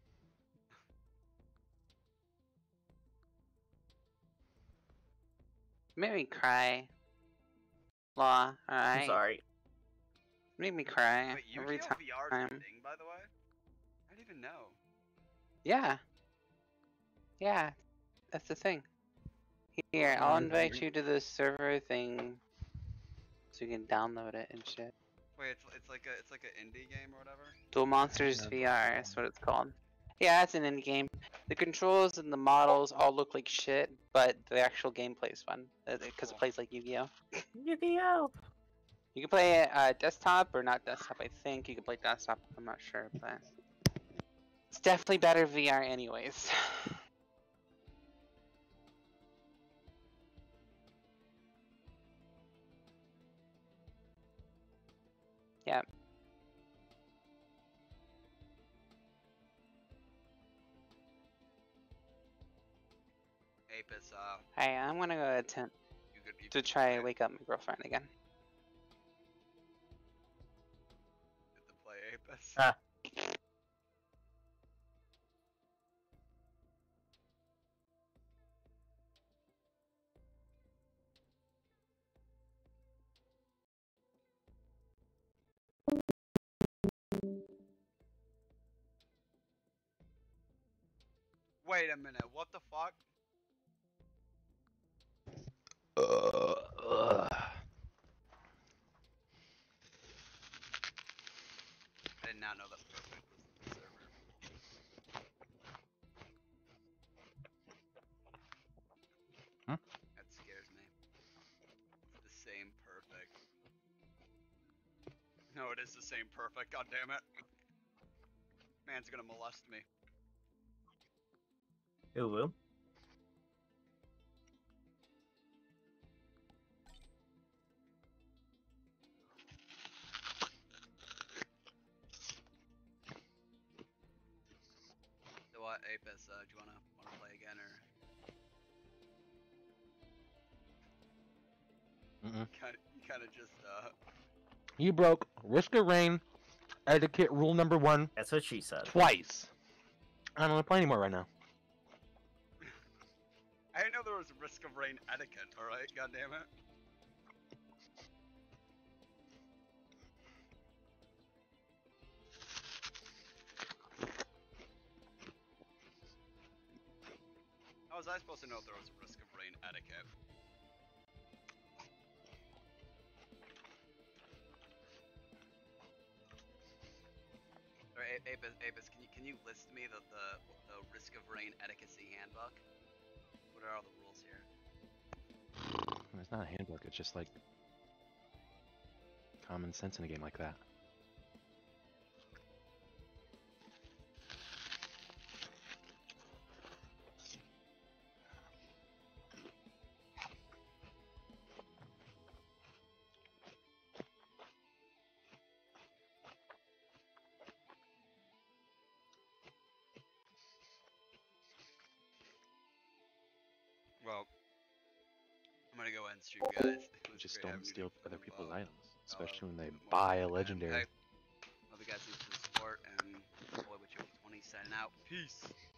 Made me cry. Law. I'm Alright. sorry. Made me cry Wait, every Yu-Gi-Oh! V R's a time. thing, by the way? I didn't even know. Yeah. Yeah. That's the thing. Here, Oh, I'll I'm invite weird. you to the server thing, so you can download it and shit. Wait, it's it's like a it's like an indie game or whatever. Dual Monsters Yeah. V R, that's what it's called. Yeah, it's an indie game. The controls and the models all look like shit, but the actual gameplay is fun because Cool. it plays like Yu-Gi-Oh. Yu-Gi-Oh! You can play it uh, desktop or not desktop. I think you can play desktop. I'm not sure, but it's definitely better V R, anyways. Yeah. Apis, uh, Hey, I'm gonna go attempt you could you to could try play, to wake up my girlfriend again. get to play Apis. Ah. Wait a minute, what the fuck? Uh, ugh. I did not know that Perfect was the server. Hmm? That scares me. It's the same Perfect. No, it is the same Perfect, god damn it. Man's gonna molest me. Who will? So what, Apis, uh, do you wanna wanna play again or Mm-mm. kinda, you kinda just uh You broke Risk of Rain etiquette rule number one That's what she said. twice. I don't want to play anymore right now. I didn't know there was Risk of Rain etiquette, alright, god damn it. How was I supposed to know if there was a Risk of Rain etiquette? Alright, Apis, Apis, can you can you list me the, the the Risk of Rain etiquette handbook? What are all the rules here? It's not a handbook. It's just like common sense in a game like that. Well, I'm gonna go ahead and stream, guys. It was Just great having don't you steal to, other uh, people's items, uh, especially when a they little bit more buy time. a And, legendary. hey, love you guys, thanks for the support, and boy, with you twenty signing out. Peace.